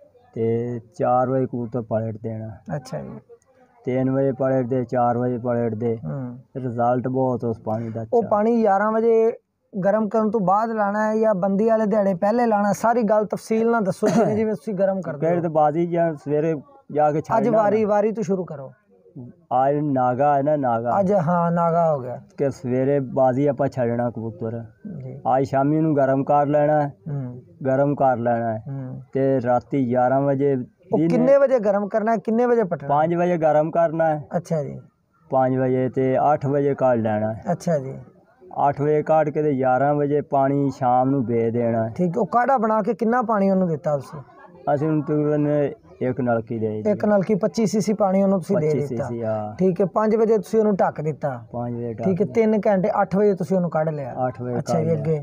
ਤੇ ਚਾਰ ਵਜੇ ਕਬੂਤਰ ਪਲਟ ਦੇਣਾ। ਅੱਛਾ ਜੀ। ਤਿੰਨ ਵਜੇ ਪਲਟਦੇ, ਚਾਰ ਵਜੇ ਪਲਟਦੇ। ਰਿਜ਼ਲਟ ਬਹੁਤ ਉਸ ਪਾਣੀ ਦਾ। ਉਹ ਪਾਣੀ ਗਿਆਰਾਂ ਵਜੇ ਗਰਮ ਕਰਨ ਤੋਂ ਬਾਅਦ ਲਾਣਾ ਹੈ ਜਾਂ ਬੰਦੀ ਵਾਲੇ ਦਿਹਾੜੇ ਪਹਿਲੇ ਲਾਣਾ? ਸਾਰੀ ਗੱਲ ਤਫਸੀਲ ਨਾਲ ਦੱਸੋ, ਜਿਵੇਂ ਤੁਸੀਂ ਗਰਮ ਕਰਦੇ ਹੋ। ਫਿਰ ਬਾਜੀ ਜਾਂ ਸਵੇਰੇ ਜਾ ਕੇ ਅੱਜ ਵਾਰੀ ਵਾਰੀ ਤੋਂ ਸ਼ੁਰੂ ਕਰੋ। ਅੱਜ ਨਾਗਾ ਹੈ ਨਾ, ਨਾਗਾ ਅੱਜ। ਹਾਂ, ਨਾਗਾ ਹੋ ਗਿਆ ਕਿ ਸਵੇਰੇ ਬਾਜੀ ਆਪਾਂ ਛੱਡਣਾ ਕਬੂਤਰ। ਅੱਜ ਸ਼ਾਮੀ ਨੂੰ ਗਰਮ ਕਰ ਲੈਣਾ। ਗਰਮ ਕਰ ਲੈਣਾ ਤੇ ਰਾਤੀ ਗਿਆਰਾਂ ਵਜੇ। ਉਹ ਕਿੰਨੇ ਵਜੇ ਗਰਮ ਕਰਨਾ ਹੈ, ਕਿੰਨੇ ਵਜੇ ਪਟਣਾ? ਪੰਜ ਵਜੇ ਗਰਮ ਕਰਨਾ ਹੈ। ਅੱਛਾ ਜੀ। ਪੰਜ ਵਜੇ ਤੇ ਅੱਠ ਵਜੇ ਕੱਢ ਲੈਣਾ ਹੈ। ਅੱਛਾ ਜੀ। ਅੱਠ ਵਜੇ ਕੱਢ ਕੇ ਤੇ ਗਿਆਰਾਂ ਵਜੇ ਪਾਣੀ ਸ਼ਾਮ ਨੂੰ ਵੇ ਦੇਣਾ ਹੈ। ਠੀਕ। ਉਹ ਕਾੜਾ ਬਣਾ ਕੇ ਕਿੰਨਾ ਪਾਣੀ ਉਹਨੂੰ ਦਿੱਤਾ ਤੁਸੀਂ? ਅਸੀਂ ਉਹਨੂੰ ਤਕਰੀਬਨ ਇੱਕ ਨਲਕੀ ਦੇ। ਇੱਕ ਨਲਕੀ ਪੱਚੀ ਸੀਸੀ ਪਾਣੀ ਉਹਨੂੰ ਤੁਸੀਂ ਦੇ ਦਿੱਤਾ। ਠੀਕ ਹੈ। ਪੰਜ ਵਜੇ ਤੁਸੀਂ ਉਹਨੂੰ ਢੱਕ ਦਿੱਤਾ। ਪੰਜ ਵਜੇ ਠੀਕ ਹੈ। ਤਿੰਨ ਘੰਟੇ ਅੱਠ ਵਜੇ ਤੁਸੀਂ ਉਹਨੂੰ ਕੱਢ ਲਿਆ। ਅੱਠ ਵਜੇ। ਅੱਛਾ ਜੀ। ਅੱਗੇ?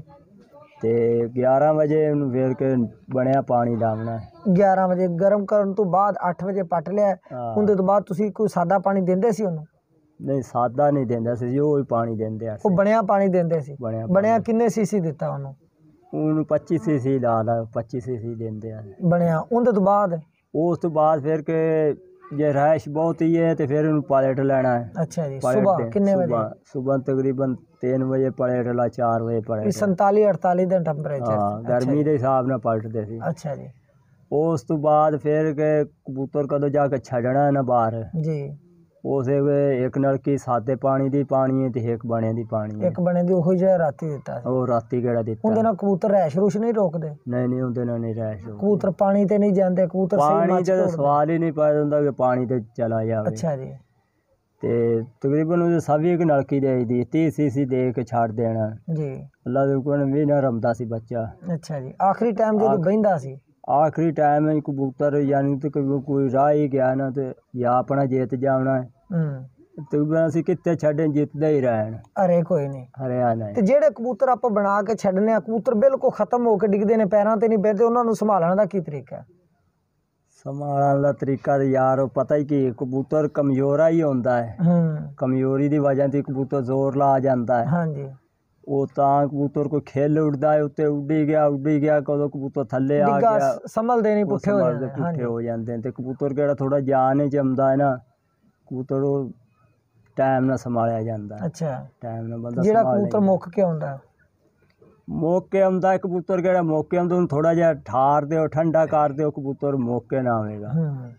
ਤੇ ਗਿਆਰਾਂ ਵਜੇ ਉਹਨੂੰ ਫੇਰ ਕੇ ਬਣਿਆ ਪਾਣੀ ਲਾਉਣਾ। ਗਿਆਰਾਂ ਵਜੇ ਗਰਮ ਕਰਨ ਤੋਂ ਬਾਅਦ ਅੱਠ ਵਜੇ ਪੱਟ ਲਿਆ। ਉਹਦੇ ਤੋਂ ਬਾਅਦ ਤੁਸੀਂ ਕੋਈ ਸਾਦਾ ਪਾਣੀ ਦਿੰਦੇ ਸੀ ਉਹਨੂੰ? ਨਹੀਂ, ਸਾਦਾ ਨਹੀਂ ਦਿੰਦਾ ਸੀ, ਉਹ ਹੀ ਪਾਣੀ ਦਿੰਦੇ ਆ। ਉਹ ਬਣਿਆ ਪਾਣੀ ਦਿੰਦੇ ਸੀ? ਬਣਿਆ ਕਿੰਨੇ ਸੀਸੀ ਦਿੱਤਾ ਉਹਨੂੰ? ਉਹਨੂੰ ਪੱਚੀ ਸੀਸੀ ਲਾ ਲਾ ਪੱਚੀ ਸੀਸੀ ਦਿੰਦੇ ਆ ਬਣਿਆ। ਉਹਦੇ ਤੋਂ ਬਾਅਦ? ਉਸ ਤੋਂ ਬਾਅਦ ਫਿਰ ਕੇ ਜੇ ਰਾਇਸ਼ ਬਹੁਤ ਹੀ ਹੈ ਤੇ ਫਿਰ ਉਹਨੂੰ ਪਲਟ ਲੈਣਾ ਹੈ। ਅੱਛਾ ਜੀ। ਸੁਬਹ ਕਿੰਨੇ ਵਜੇ? ਸੁਬਹ ਤਕਰੀਬਨ ਤਿੰਨ ਵਜੇ ਪਲਟ ਲਾ, ਚਾਰ ਵਜੇ ਪਲਟ। ਸੰਤਾਲੀ ਅਠਤਾਲੀ ਦਾ ਟੈਂਪਰੇਚਰ? ਹਾਂ, ਗਰਮੀ ਦੇ ਹਿਸਾਬ ਨਾਲ ਪਲਟਦੇ ਸੀ। ਅੱਛਾ ਜੀ। ਉਸ ਤੋਂ ਬਾਅਦ ਫਿਰ ਕੇ ਕਬੂਤਰ ਕਦੋਂ ਜਾ ਕੇ ਛੱਡਣਾ ਨਾ ਬਾਹਰ ਜੀ, ਉਸੇ ਵੇ ਇੱਕ ਨਲਕੀ ਸਾਦੇ ਪਾਣੀ ਦੀ ਪਾਣੀ ਹੈ ਤੇ ਇੱਕ ਬਣੇ ਦੀ ਪਾਣੀ ਹੈ। ਇੱਕ ਬਣੇ ਦੀ ਉਹੀ ਜਿਹੜਾ ਰਾਤੀ ਦਿੱਤਾ ਸੀ। ਉਹ ਰਾਤੀ ਕਿਹੜਾ ਦਿੱਤਾ? ਉਹਦੇ ਨਾਲ ਕਬੂਤਰ ਰੈਸ਼ ਰੂਸ਼ ਨਹੀਂ ਰੋਕਦੇ? ਨਹੀਂ ਨਹੀਂ, ਉਹਦੇ ਨਾਲ ਨਹੀਂ ਰੈਸ਼। ਕਬੂਤਰ ਪਾਣੀ ਤੇ ਨਹੀਂ ਜਾਂਦੇ? ਕਬੂਤਰ ਪਾਣੀ ਤੇ ਸਵਾਲ ਹੀ ਨਹੀਂ ਪਾਇਆ ਹੁੰਦਾ ਕਿ ਪਾਣੀ ਤੇ ਚਲਾ ਜਾਵੇ। ਅੱਛਾ ਜੀ। ਤੇ ਤਕਰੀਬਨ ਉਹਦੇ ਸਭੀ ਇੱਕ ਨਲਕੀ ਦੇ ਦੀ ਤੀਹ ਸੀਸੀ ਦੇ ਕੇ ਛੱਡ ਦੇਣਾ ਜੀ। ਅੱਲਾ ਦੇ ਕੋਲ ਵੀ ਨਾ ਰਮਦਾ ਸੀ ਬੱਚਾ। ਅੱਛਾ ਜੀ। ਆਖਰੀ ਟਾਈਮ ਜਦੋਂ ਬਹਿੰਦਾ ਸੀ? ਆਖਰੀ ਟਾਈਮ ਹੈ ਕਬੂਤਰ ਯਾਨੀ ਤੇ ਕੋਈ ਰਾਹ ਹੀ ਗਿਆ ਨਾ ਤੇ ਜਾਂ ਆਪਣਾ ਜਿੱਤ ਜਾਵਣਾ ਹੂੰ ਤੇ ਅਸੀਂ ਕਿੱਥੇ ਛੱਡੇ, ਜਿੱਤਦੇ ਹੀ ਰਹਿਣ। ਅਰੇ ਕੋਈ ਨਹੀਂ ਹਰਿਆਣਾ। ਤੇ ਜਿਹੜੇ ਕਬੂਤਰ ਆਪਾਂ ਬਣਾ ਕੇ ਛੱਡਨੇ ਆ, ਕਬੂਤਰ ਬਿਲਕੁਲ ਖਤਮ ਹੋ ਕੇ ਡਿੱਗਦੇ ਨੇ, ਪੈਰਾਂ ਤੇ ਨਹੀਂ ਬਹਿੰਦੇ, ਉਹਨਾਂ ਨੂੰ ਸੰਭਾਲਣ ਦਾ ਕੀ ਤਰੀਕਾ? ਸੰਭਾਲਣ ਦਾ ਤਰੀਕਾ ਤੇ ਯਾਰ ਉਹ ਪਤਾ ਹੀ ਕੀ, ਕਬੂਤਰ ਕਮਜ਼ੋਰਾ ਹੀ ਹੁੰਦਾ ਹੈ। ਹੂੰ ਕਮਜ਼ੋਰੀ ਦੀ ਵਜ੍ਹਾ ਤੇ ਕਬੂਤਰ ਜ਼ੋਰ ਲਾ ਜਾਂਦਾ ਹੈ। ਹਾਂਜੀ। ਉਹ ਤਾਂ ਕਬੂਤਰ ਕੋਈ ਖੇਲ ਉੱਡਦਾ ਹੈ, ਉੱਤੇ ਉੱਡੀ ਗਿਆ ਉੱਡੀ ਗਿਆ ਕਦੋਂ ਕਬੂਤਰ ਥੱਲੇ ਆ ਗਿਆ ਸੰਭਲਦੇ ਨਹੀਂ, ਪੁੱਠੇ ਹੋ ਜਾਂਦੇ ਪੁੱਠੇ ਹੋ ਜਾਂਦੇ ਤੇ ਕਬੂਤਰ ਕਿਹੜਾ ਥੋੜਾ ਜਾਨ ਹੀ ਜੰਮਦਾ ਹੈ ਨਾ, ਕਬੂਤਰ ਉਹ ਟਾਈਮ ਨਾਲ ਸੰਭਾਲਿਆ ਜਾਂਦਾ। ਅੱਛਾ। ਟਾਈਮ ਨਾਲ ਬੰਦਾ ਜਿਹੜਾ ਕਬੂਤਰ ਮੁੱਕ ਕੇ ਆਉਂਦਾ ਮੌਕੇ ਆਉਂਦਾ ਹੈ ਕਬੂਤਰ, ਕਿਹੜਾ ਮੌਕੇ ਆਉਂਦਾ ਉਹਨੂੰ ਥੋੜਾ ਜਿਹਾ ਠਾਰ ਦਿਓ, ਠੰਡਾ ਕਰ ਦਿਓ, ਕਬੂਤਰ ਮੌਕੇ ਨਾ ਆਵੇਗਾ।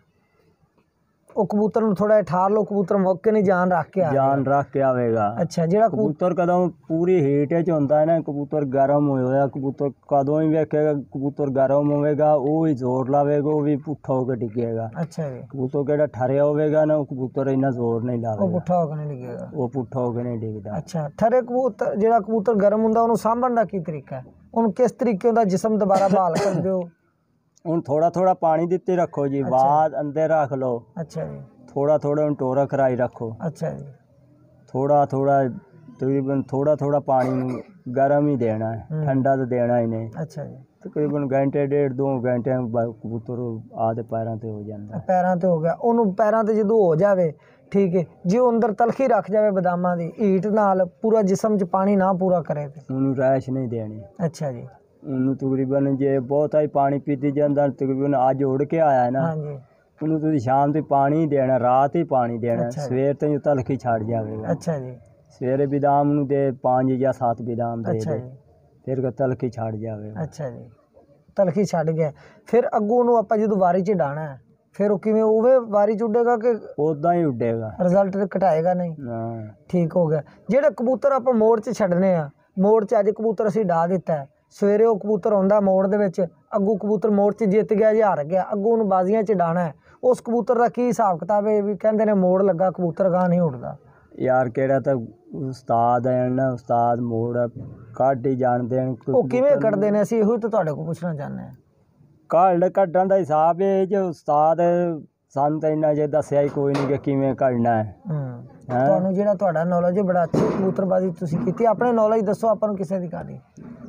ਉਹ ਕਬੂਤਰ ਨੂੰ ਥੋੜਾ ਠਾਰ ਲਓ, ਕਬੂਤਰ ਮੌਕੇ ਨਹੀਂ ਜਾਨ ਰੱਖ ਕੇ ਜਾਨ ਰੱਖ ਕੇ ਆਵੇਗਾ। ਅੱਛਾ, ਜਿਹੜਾ ਕਬੂਤਰ ਕਦੋਂ ਪੂਰੀ ਹੀਟ 'ਚ ਹੁੰਦਾ ਹੈ ਨਾ, ਕਬੂਤਰ ਗਰਮ ਹੋਇਆ, ਕਬੂਤਰ ਕਦੋਂ ਹੀ ਵੇਖੇਗਾ ਕਬੂਤਰ ਗਰਮ ਹੋਵੇਗਾ ਉਹ ਹੀ ਜ਼ੋਰ ਲਾਵੇਗਾ, ਉਹ ਵੀ ਪੁੱਠਾ ਹੋ ਕੇ ਡਿੱਗੇਗਾ। ਅੱਛਾ ਜੀ। ਕਬੂਤਰ ਕਿਹੜਾ ਠਰਿਆ ਹੋਵੇਗਾ ਨਾ, ਉਹ ਕਬੂਤਰ ਇੰਨਾ ਜ਼ੋਰ ਨਹੀਂ ਲਾਵੇਗਾ, ਉਹ ਪੁੱਠਾ ਹੋ ਕੇ ਨਹੀਂ ਡਿੱਗੇਗਾ, ਉਹ ਪੁੱਠਾ ਹੋ ਕੇ ਨਹੀਂ ਡਿੱਗਦਾ। ਅੱਛਾ, ਠਰੇ ਕਬੂਤਰ ਜਿਹੜਾ ਕਬੂਤਰ ਗਰਮ ਹੁੰਦਾ ਉਹਨੂੰ ਸਾਂਭਣ ਦਾ ਕੀ ਤਰੀਕਾ ਹੈ? ਉਹਨੂੰ ਕਿਸ ਤਰੀਕੇ ਉਹਦਾ ਜਿਸਮ ਦੁਬਾਰਾ ਬਹਾਲ ਕਰਦੇ ਹੋ? ਹੁਣ ਥੋੜਾ ਥੋੜਾ ਪਾਣੀ ਦਿੱਤੇ ਰੱਖੋ ਜੀ, ਬਾਅਦ ਅੰਦਰ ਰੱਖ ਲਓ। ਅੱਛਾ ਜੀ। ਥੋੜਾ ਥੋੜਾ ਹੁਣ ਟੋਰਾ ਖਰਾਈ ਰੱਖੋ। ਅੱਛਾ ਜੀ। ਥੋੜਾ ਥੋੜਾ ਤਕਰੀਬਨ ਥੋੜਾ ਥੋੜਾ ਪਾਣੀ ਨੂੰ ਗਰਮ ਹੀ ਦੇਣਾ ਹੈ, ਠੰਡਾ ਤਾਂ ਦੇਣਾ ਹੀ ਨਹੀਂ। ਅੱਛਾ ਜੀ। ਤਕਰੀਬਨ ਘੰਟੇ ਡੇਢ ਦੋ ਘੰਟੇ ਕਬੂਤਰ ਆਦੇ ਪੈਰਾਂ ਤੇ ਹੋ ਜਾਂਦਾ। ਪੈਰਾਂ ਤੇ ਹੋ ਗਿਆ, ਉਹਨੂੰ ਪੈਰਾਂ ਤੇ ਜਦੋਂ ਹੋ ਜਾਵੇ ਠੀਕ ਹੈ, ਜੇ ਉਹ ਅੰਦਰ ਤਲਖੀ ਰੱਖ ਜਾਵੇ ਬਦਾਮਾਂ ਦੀ ਹੀਟ ਨਾਲ, ਪੂਰਾ ਜਿਸਮ 'ਚ ਪਾਣੀ ਨਾ ਪੂਰਾ ਕਰੇ ਤੇ ਉਹਨੂੰ ਰੈਸ਼ ਨਹੀਂ ਦੇਣੀ। ਅੱਛਾ ਜੀ। ਉਹਨੂੰ ਤਕਰੀਬਨ ਜੇ ਬਹੁਤਾ ਹੀ ਪਾਣੀ ਪੀਤੀ ਜਾਂਦਾ, ਤਕਰੀਬਨ ਅੱਜ ਉੜ ਕੇ ਆਇਆ ਨਾ, ਹਾਂਜੀ, ਉਹਨੂੰ ਤੁਸੀਂ ਸ਼ਾਮ ਤੇ ਪਾਣੀ ਦੇਣਾ, ਰਾਤ ਹੀ ਪਾਣੀ ਦੇਣਾ, ਸਵੇਰ ਤੇ ਤਲਖੀ ਛੱਡ ਜਾਵੇਗਾ। ਅੱਛਾ ਜੀ। ਸਵੇਰੇ ਬਦਾਮ ਨੂੰ ਦੇ ਪੰਜ ਜਾਂ ਸੱਤ ਬਦਾਮ ਦੇ ਅੱਛਾ ਦੇ, ਜੀ। ਫਿਰ ਤਲਖੀ ਛੱਡ ਜਾਵੇਗਾ। ਅੱਛਾ ਜੀ। ਤਲਖੀ ਛੱਡ ਗਿਆ, ਫਿਰ ਅੱਗੋਂ ਨੂੰ ਆਪਾਂ ਜਦੋਂ ਵਾਰੀ 'ਚ ਡਾਣਾ ਹੈ, ਫਿਰ ਉਹ ਕਿਵੇਂ ਉਵੇਂ ਵਾਰੀ 'ਚ ਉੱਡੇਗਾ ਕਿ ਉੱਦਾਂ ਹੀ ਉੱਡੇਗਾ, ਰਿਜ਼ਲਟ ਘਟਾਏਗਾ ਨਹੀਂ? ਹਾਂ, ਠੀਕ ਹੋ ਗਿਆ। ਜਿਹੜੇ ਕਬੂਤਰ ਆਪਾਂ ਮੋੜ 'ਚ ਛੱਡਨੇ ਆ, ਮੋੜ 'ਚ ਅੱਜ ਕਬੂਤਰ ਅਸੀਂ ਡਾ ਦਿੱਤਾ, ਸਵੇਰੇ ਉਹ ਕਬੂਤਰ ਆਉਂਦਾ ਮੋੜ ਦੇ ਵਿੱਚ, ਅੱਗੋਂ ਕਬੂਤਰ ਮੋੜ 'ਚ ਜਿੱਤ ਗਿਆ ਜਾਂ ਹਾਰ ਗਿਆ, ਅੱਗੋਂ ਉਹਨੂੰ ਬਾਜ਼ੀਆਂ 'ਚ ਡਾਣਾ ਹੈ, ਉਸ ਕਬੂਤਰ ਦਾ ਕੀ ਹਿਸਾਬ ਕਿਤਾਬ ਹੈ? ਵੀ ਕਹਿੰਦੇ ਨੇ ਮੋੜ ਲੱਗਾ ਕਬੂਤਰ ਗਾਂ ਨਹੀਂ ਉੱਡਦਾ। ਯਾਰ ਕਿਹੜਾ ਤਾਂ ਉਸਤਾਦ ਹੈ ਨਾ, ਉਸਤਾਦ ਮੋੜ ਕੱਢ ਹੀ ਜਾਣਦੇ ਨੇ। ਉਹ ਕਿਵੇਂ ਕੱਢਦੇ ਨੇ, ਅਸੀਂ ਇਹੋ ਹੀ ਤਾਂ ਤੁਹਾਡੇ ਕੋਲ ਪੁੱਛਣਾ ਚਾਹੁੰਦੇ ਹਾਂ। ਕੱਢ ਕੱਢਣ ਦਾ ਹਿਸਾਬ ਹੈ ਜੇ ਉਸਤਾਦ ਸਾਨੂੰ ਤਾਂ ਇੰਨਾ ਜੇ ਦੱਸਿਆ ਹੀ ਕੋਈ ਨਹੀਂ ਕਿ ਕਿਵੇਂ ਕੱਢਣਾ ਹੈ। ਤੁਹਾਨੂੰ ਜਿਹੜਾ ਤੁਹਾਡਾ ਨੌਲੇਜ ਹੈ, ਬੜਾ ਅੱਛੀ ਕਬੂਤਰਬਾਜ਼ੀ ਤੁਸੀਂ ਕੀਤੀ, ਆਪਣੇ ਨੌਲੇਜ ਦੱਸੋ ਆਪਾਂ ਨੂੰ, ਕਿਸੇ ਦੀ ਕਹਾਣੀ।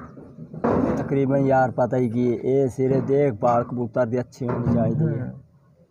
ਤਕਰੀਬਨ ਯਾਰ ਪਤਾ ਹੀ ਕੀ ਇਹ ਸਿਰੇ ਦੇਖਭਾਲ ਕਬੂਤਰ ਦੀ ਅੱਛੀ ਹੋਣੀ ਚਾਹੀਦੀ ਹੈ।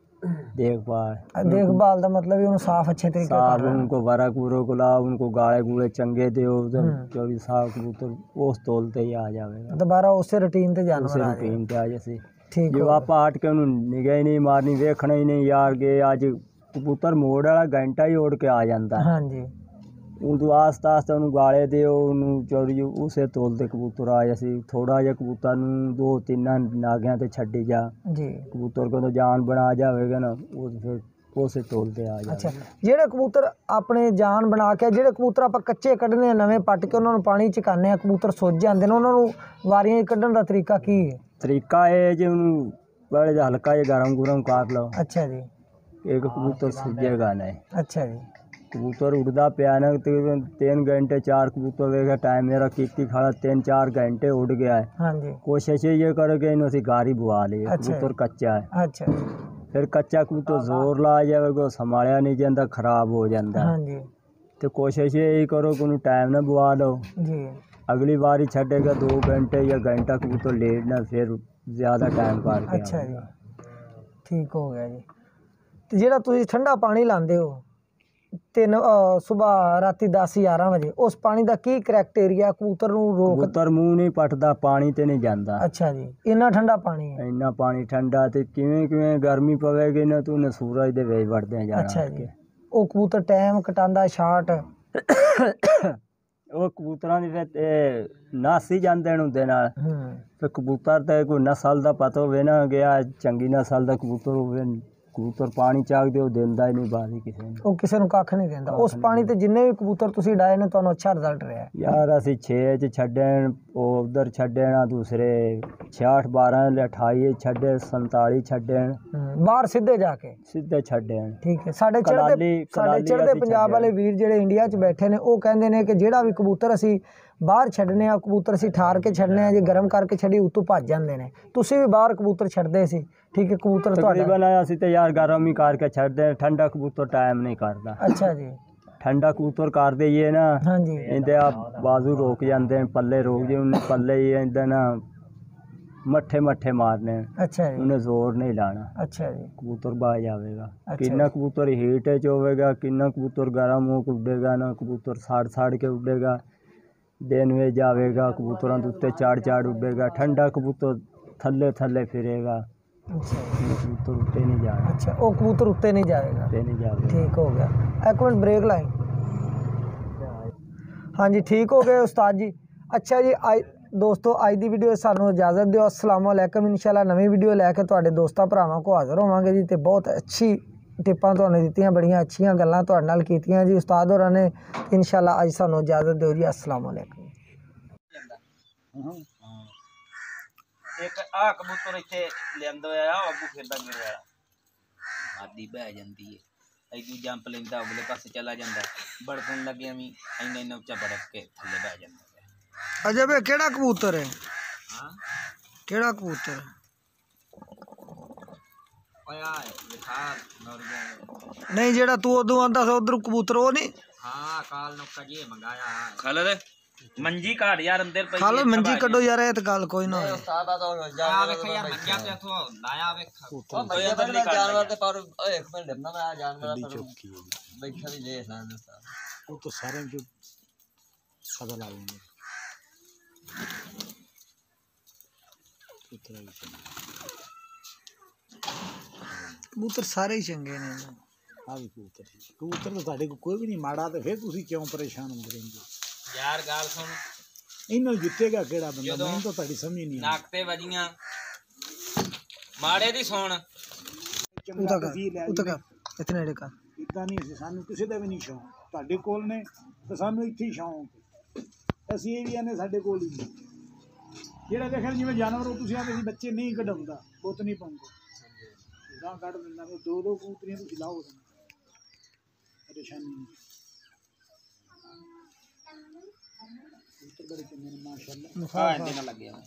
देखभाल देखभाल का मतलब है साफ अच्छे तरीके साफ उनको वरा कूरो को लाओ, उनको गाले गूले चंगे दो, चौबीस साफ कबूतर उस तोलते ही आ जाएगा दोबारा उससे रूटीन ते जानवर उसे रूटीन ते आ जैसे ठीक जो आप हट के उन्होंने निगाह ही नहीं मारनी, वेखना ही नहीं यार के आज कबूतर मोड़ वाला घंटा ही उड़ के आ जाता है। हाँ जी, उनको आस्ता आस्ता उन्होंने गाले दो, चौरी उसे तोलते कबूतर आ जैसे थोड़ा जहा कबूतर दो तीन नागियां ते छड्डी जा जी, कबूतर को तो जान बना जाएगा ना, वो फिर उसे तोलते आ जाए। अच्छा, जेड़े कबूतर अपने जान बना के, जेड़े कबूतर आप कच्चे कढ़ने नवे पट के उन्होंने पानी च काने कबूतर सुज जाते हैं, उन्होंने वारियां कढ़न का तरीका की है? तरीका है जी उन्होंने बड़े हल्का जिहा गरम गुरम कर लो। अच्छा जी, एक कबूतर सुजेगा नहीं। अच्छा जी, कबूतर उड़दा पिया ना तकरीबन तीन घंटे चार कबूतर वेगा टाइम मेरा कीती खड़ा तीन चार घंटे उड़ गया है। हाँ जी, कोशिश ये करो कि इन्हों से गारी बुआ ली। अच्छा, कबूतर कच्चा है। अच्छा, फिर कच्चा कबूतर जोर ला जाएगा, संभालिया नहीं जाता, खराब हो जाता। हाँ जी, तो कोशिश यही करो कि उन्हें टाइम ना बुआ लो जी, अगली बारी छड़ेगा दो घंटे या घंटा कबूतर लेटना, फिर ज़्यादा टाइम कर। अच्छा जी, ठीक हो गया जी। तो जो तुम ठंडा पानी लाते हो तीन सुबह राती दस ग्यारह बजे, उस पानी का की करैक्टेरिया कबूतर नूं रोक? कबूतर मुँह नहीं पटदा, पानी ते नहीं जाता। अच्छा जी, इन्ना ठंडा पानी है? इन्ना पानी ठंडा ते किवें किवें गर्मी पवेगी ना तो उन्हें सूरज दे विच वड़दे जाना। अच्छा जी, वो कबूतर टाइम कटांदा शार्ट वो कबूतरां दी फिर नस ही जांदे ने उहदे नाल। फिर कबूतर ते कोई नस्ल दा पता होवे ना कि आ चंगी नस्ल दा कबूतर होवे, कबूतर पानी चाक दे देंदा ही नहीं बारी किसी ने, वो किसी ने कख नहीं देंदा। उस पानी ते जिन्ने भी कबूतर तुसी डाए ने तुहानू अच्छा रिजल्ट रहा? यार असी छे च छड्डे, उधर छड्डे ना दूसरे छियाठ बारह अठाई छड्डे, संताली छड्डे बाहर सीधे जाके सीधे छड्डे। ठीक है, साडे चढ़दे साडे चढ़दे पंजाब वाले वीर जेडे इंडिया च बैठे ने वो कहंदे ने कि जेड़ा भी कबूतर असी बाहर छड्डने आ, कबूतर असी ठार के छड्डने आ, जे गर्म करके छड्डी उत्तों भज जांदे ने, तुसी भी बाहर कबूतर छड्डदे सी? ठीक है, कबूतर तकरीबन असी ते यार गर्म ही करके छड्डदे, ठंडा कबूतर टाइम नहीं करदा। अच्छा जी, ठंडा कबूतर कर दईए ना, हाँ जी, इहदे आप बाजू रोक जाते हैं, पल्ले रोक जे उन्हें पल्ले ही इहदे ना मट्ठे मट्ठे मारने। अच्छा जी, उन्हें जोर नहीं लाना। अच्छा जी, कबूतर बह जाएगा। अच्छा, किन्ना कबूतर हीट च होवेगा, किन्ना कबूतर गर्म हो के उड़ेगा ना, कबूतर साड़ साड़ के उड़ेगा, दिन में जाएगा, कबूतरों के उत्ते चढ़ चढ़ उड़ेगा, ठंडा कबूतर थल्ले थल्ले फिरेगा। अच्छा, कबूतर उत्ते नहीं जाएगा। अच्छा, वो कबूतर उत्ते नहीं जाएगा, उत्ते नहीं जाएगा। ठीक हो गया, एक मिनट ब्रेक लाए। हाँ जी, ठीक हो गए उस्ताद जी। अच्छा जी, दोस्तों अज की वीडियो सानू इजाज़त दिओ। अस्सलाम वालेकुम। इंशाल्लाह नवी वीडियो लैके तुहाडे दोस्तां भरावां को हाज़र होवांगे जी। ते बहुत अच्छी टिप्पां तुहानूं दित्तियां, बड़ियां अच्छियां गल्लां तुहाडे नाल कीतियां जी उस्ताद होरां ने। इंशाल्लाह अज सानू इजाज़त दिओ जी। अस्सलाम वालेकुम। एक आ कबूतर इत्थे लियांदा होया अबू फिरदा मेरे वाला आदी बह जांदी है ऐदू जंप लेंदा अगले पासे चला जांदा बड़कन लगे भी इन्ना इन्ना उच्चा बड़क के थल्ले बह जांदा। अजय भाई केड़ा कबूतर है? हां केड़ा कबूतर? ओया विखार नॉर्मल नहीं जेड़ा तू उदों आंदा सा उधर कबूतर वो नहीं? हां काल नौका जी मंगाया खाला दे मंजी काट यार अंदर पई खालो मंजी कड्डो यार ए ते गल कोई ना होए। उस्ताद आ तो जा वेख यार मंजा पे तो लाया वेख ओ मंजा पे जानवर ते पर एक मिनट लेना मैं जानवर पर बैठा भी ले सान वो तो सारे जो पता ला लेंगे कबूतर सारे ही चंगे ने। हाँ भी कबूतर कबूतर तो साढ़े को कोई भी नहीं माड़ा तो फिर तुसी क्यों परेशान होंगे रहेंगे यार गाल सुन इन्हों जितेगा केड़ा बंदा मैं तो ताड़ी समझ नहीं नाक ते वजियां माड़े दी सुन उता कर उता कर इतने नेड़े कर इतना नहीं सानू किसी दा भी नहीं शौक ਤੁਹਾਡੇ ਕੋਲ ਨੇ ਤੇ ਸਾਨੂੰ ਇੱਥੇ ਹੀ ਸ਼ੌਕ ਅਸੀਂ ਇਹ ਵੀ ਆਨੇ ਸਾਡੇ ਕੋਲ ਹੀ ਜਿਹੜਾ ਦੇਖਿਆ ਜਿਵੇਂ ਜਾਨਵਰ ਉਹ ਤੁਸੀਂ ਆਦੇ ਸੀ ਬੱਚੇ ਨਹੀਂ ਕਢਾਉਂਦਾ ਬੁੱਤ ਨਹੀਂ ਪਾਉਂਦੇ ਗਾਂ ਕੱਢ ਦਿੰਦਾ ਦੋ ਦੋ ਕਬੂਤਰੀਆਂ ਤੁਸੀਂ ਲਾਓ ਪਰੇਸ਼ਾਨੀ कबूतर बड़े चंगे ने माशाल्लाह हां इंदे नाल लग गया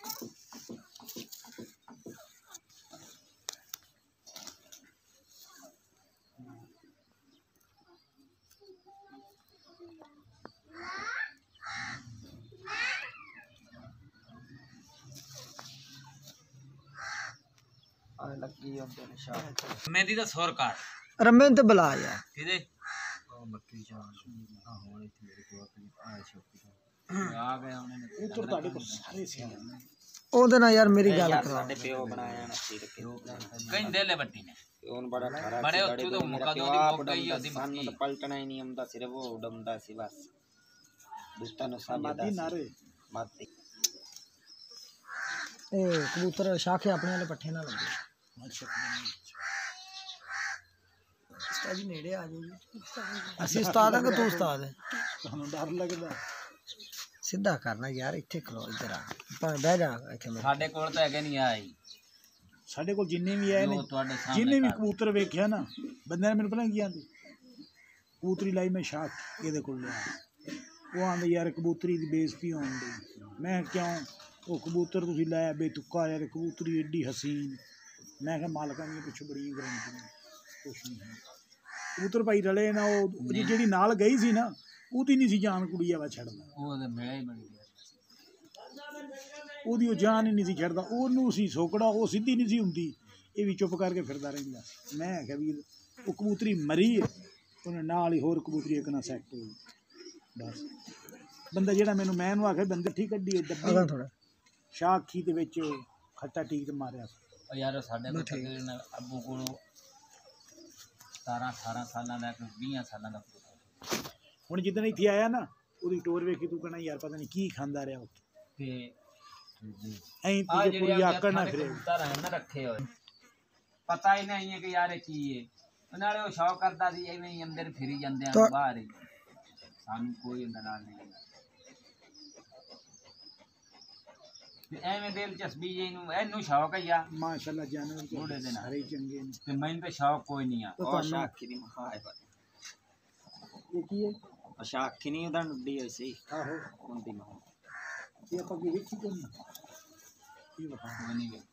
आ लगी उनके निशान मेहंदी दा सुर काट रम्मे ते बुला यार किदे ओ मक्की जान हां होने थी मेरे को अपनी आ छोकी आ गया उन्होंने कबूतर ਤੁਹਾਡੇ ਕੋਲ ਸਾਰੇ ਸਿਆਣੇ ਉਹਦੇ ਨਾਲ ਯਾਰ ਮੇਰੀ ਗੱਲ ਕਰਾ ਸਾਡੇ ਪਿਓ ਬਣਾਇਆ ਨਾ ਸਿਰ ਕੇ ਕਹਿੰਦੇ ਲੈ ਬੱਟੀ ਨੇ ਉਹਨ ਬੜਾ ਠਾਰਾ ਬੜੇ ਉੱਤੋਂ ਤੋਂ ਮੁਕਾ ਦੋ ਦੀ ਮੁੱਕ ਗਈ ਉਹਦੀ ਸਾਨੂੰ ਤਾਂ ਪਲਟਣਾ ਹੀ ਨਹੀਂ ਆਉਂਦਾ ਸਿਰਫ ਉਹ ਉਡਮਦਾ ਸੀ ਬਸ ਦੁਸਤਾਂ ਨੂੰ ਸਮਝਦਾ ਮਾਦੀ ਨਾਰੇ ਮਾਦੀ ਇਹ ਕਬੂਤਰ ਸ਼ਾਖੇ ਆਪਣੇ ਵਾਲੇ ਪੱਠੇ ਨਾਲ ਲੱਗੇ ਉਸਤਾਦ ਜੀ ਨੇੜੇ ਆ ਜਾਓ ਜੀ। ਅਸੀਂ ਉਸਤਾਦ ਹਾਂ ਕਿ ਤੂੰ ਉਸਤਾਦ ਹੈ? ਤੁਹਾਨੂੰ ਡਰ ਲੱਗਦਾ ਸਿੱਧਾ ਕਰਨਾ ਯਾਰ ਇੱਥੇ ਖਲੋ ਇੱਧਰ ਆ ਭਾਵੇਂ ਬਹਿ ਜਾ ਇੱਥੇ ਮੇਰੇ ਸਾਡੇ ਕੋਲ ਤਾਂ ਹੈਗੇ ਨਹੀਂ ਆਈ ਸਾਡੇ ਕੋਲ ਜਿੰਨੇ ਵੀ ਆਏ ਨੇ ਤੁਹਾਡੇ ਸਾਹਮਣੇ ਜਿੰਨੇ ਵੀ ਕਬੂਤਰ ਵੇਖਿਆ ਨਾ ਬੰਦੇ ਨੇ ਮੈਨੂੰ ਪਹਿਲਾਂ ਕੀ ਆਂਦੇ ਕਬੂਤਰੀ ਲਾਈ ਮੈਂ ਸ਼ਾਖ ਇਹਦੇ ਕੋਲ ਲਿਆ ਉਹ ਆਂਦੇ ਯਾਰ ਕਬੂਤਰੀ ਦੀ ਬੇਇੱਜ਼ਤੀ ਹੋਣ ਦੀ ਮੈਂ ਕਿਉਂ ਉਹ ਕਬੂਤਰ ਤੁਸੀਂ ਲਾਇਆ ਬੇਤੁੱਕਾ ਯਾਰ ਕਬੂਤਰੀ ਏਡੀ ਹਸੀਨ ਮੈਂ ਕਿਹਾ ਮਾਲਕਾਂ ਦੀ ਪਿੱਛੇ ਬੜੀ ਗਰੰਟੀ ਕੁਛ ਨਹੀਂ ਹੈ ਕਬੂਤਰ ਭਾਈ ਰਲੇ ਨਾ ਉਹ ਜਿਹੜੀ ਨਾਲ ਗਈ ਸੀ ਨਾ ਉਹਦੀ ਨਹੀਂ ਸੀ ਜਾਨ ਕੁੜੀ ਆਵਾ ਛੱਡਦਾ ਉਹਦੇ ਮਿਲਿਆ ਹੀ ਬਣੀ ਉਹਦੀ ਉਹ ਜਾਨ ਹੀ ਨਹੀਂ ਸੀ ਛੱਡਦਾ ਉਹਨੂੰ ਸੀ ਸੋਕੜਾ ਉਹ ਸਿੱਧੀ ਨਹੀਂ ਸੀ ਹੁੰਦੀ ਇਹ ਵੀ ਚੁੱਪ ਕਰਕੇ ਫਿਰਦਾ ਰਹਿੰਦਾ ਮੈਂ ਕਿਹਾ ਵੀ ਉਹ ਕਬੂਤਰੀ ਮਰੀ ਹੈ ਉਹਨੇ ਨਾਲ ਹੀ ਹੋਰ ਕਬੂਤਰੀ ਇੱਕ ਨਾ ਸੈੱਟ ਹੋਈ ਬਸ ਬੰਦਾ ਜਿਹੜਾ ਮੈਨੂੰ ਮੈਂ ਇਹਨੂੰ ਆਖਿਆ ਬੰਦੇ ਠੀਕ ਕੱਢੀ ਡੱਬੀ ਥੋੜਾ ਸ਼ਾਖੀ ਦੇ ਵਿੱਚ ਖੱਟਾ ਟੀਕ ਤੇ ਮਾਰਿਆ ਯਾਰ ਸਾਡੇ ਕੋਲ ਤਕਰੀਬਨ ਅੱਬੂ ਕੋਲੋਂ ਸਤਾਰਾਂ ਅਠਾਰਾਂ ਸਾਲਾਂ ਦਾ ਵੀਹ ਸਾਲਾਂ ਦਾ ਹੁਣ ਜਿੱਦਣ ਇੱਥੇ ਆਇਆ ਨਾ ਉਹਦੀ ਟੋਰ ਵੇਖੀ ਤੂੰ ਕਹਿਣਾ ਯਾਰ ਪਤਾ ਨਹੀਂ ਕੀ ਖਾਂਦਾ ਰਿਹਾ ਉੱਥੇ ਤੇ ਐਂ ਤੇ ਪੂਰੀ ਆਕੜ ਨਾ ਫਿਰੇ ਨਾ ਰੱਖੇ ਹੋਏ ਪਤਾ ਹੀ ਨਹੀਂ ਹੈ ਕਿ ਯਾਰ ਇਹ ਕੀ ਹੈ ਨਾਲੇ ਉਹ ਸ਼ੌਕ ਕਰਦਾ ਸੀ ਐਵੇਂ ਹੀ ਅੰਦਰ ਫਿਰੀ ਜਾਂਦੇ ਆ ਬਾਹਰ ਹੀ ਸਾਨੂੰ ਕੋਈ ਅੰਦਰ ਨਾਲ ਨਹੀਂ ਤੇ ਐਵੇਂ ਦਿਲਚਸਪੀ ਜੀ ਨੂੰ ਇਹਨੂੰ ਸ਼ੌਕ ਹੈ ਆ ਮਾਸ਼ਾਅੱਲਾ ਜਾਨਵਰ ਦੇ ਸਾਰੇ ਚੰਗੇ ਨੇ ਤੇ ਮੈਨੂੰ ਤਾਂ ਸ਼ੌਕ ਕੋਈ ਨਹੀਂ ਆ ਉਹ ਸ਼ਾਖੀ ਦੀ ਮਖਾ ਹੈ ਇਹ ਕੀ ਹੈ ਸ਼ਾਖੀ ਨਹੀਂ ਉਹਦਾ ਨੁੱਡੀ ਹੋਈ ਸੀ ਆਹੋ ਹੁੰਦੀ ਮਖਾ ਇਹ ਆਪਾਂ ਕੀ ਵੇਖੀ ਕੋਈ ਕੀ ਵਖਾ ਨਹੀਂ ਵੇ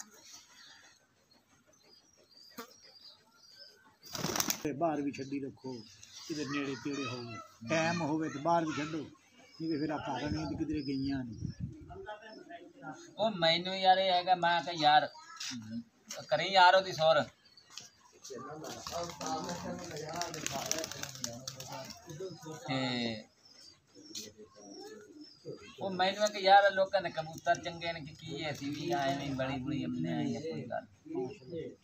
ਤੇ ਬਾਹਰ ਵੀ ਛੱਡੀ ਰੱਖੋ ਕਿਤੇ ਨੇੜੇ ਤੇੜੇ ਹੋਵੇ ਟਾਈਮ ਹੋਵੇ ਤੇ ਬਾਹਰ ਵੀ ਛੱਡੋ ਨਹੀਂ ਤੇ ਫਿਰ ਆ ਘਰ ਨਹੀਂ ਤੇ ਕਿਧਰੇ ਗਈਆਂ ਨੇ ਉਹ ਮੈਨੂੰ ਯਾਰ ਇਹ ਹੈਗਾ ਮੈਂ ਕਿ ਯਾਰ ਕਰੀ ਯਾਰ ਉਹਦੀ ਸੁਰ ਤੇ ਉਹ ਮੈਨੂੰ ਕਿ ਯਾਰ ਲੋਕਾਂ ਦੇ ਕਬੂਤਰ ਚੰਗੇ ਨੇ ਕਿ ਕੀ ਅਸੀਂ ਵੀ ਆਏ ਨਹੀਂ ਬੜੀ ਬੜੀ ਆਪਣੇ ਆਈ ਕੋਈ ਗੱਲ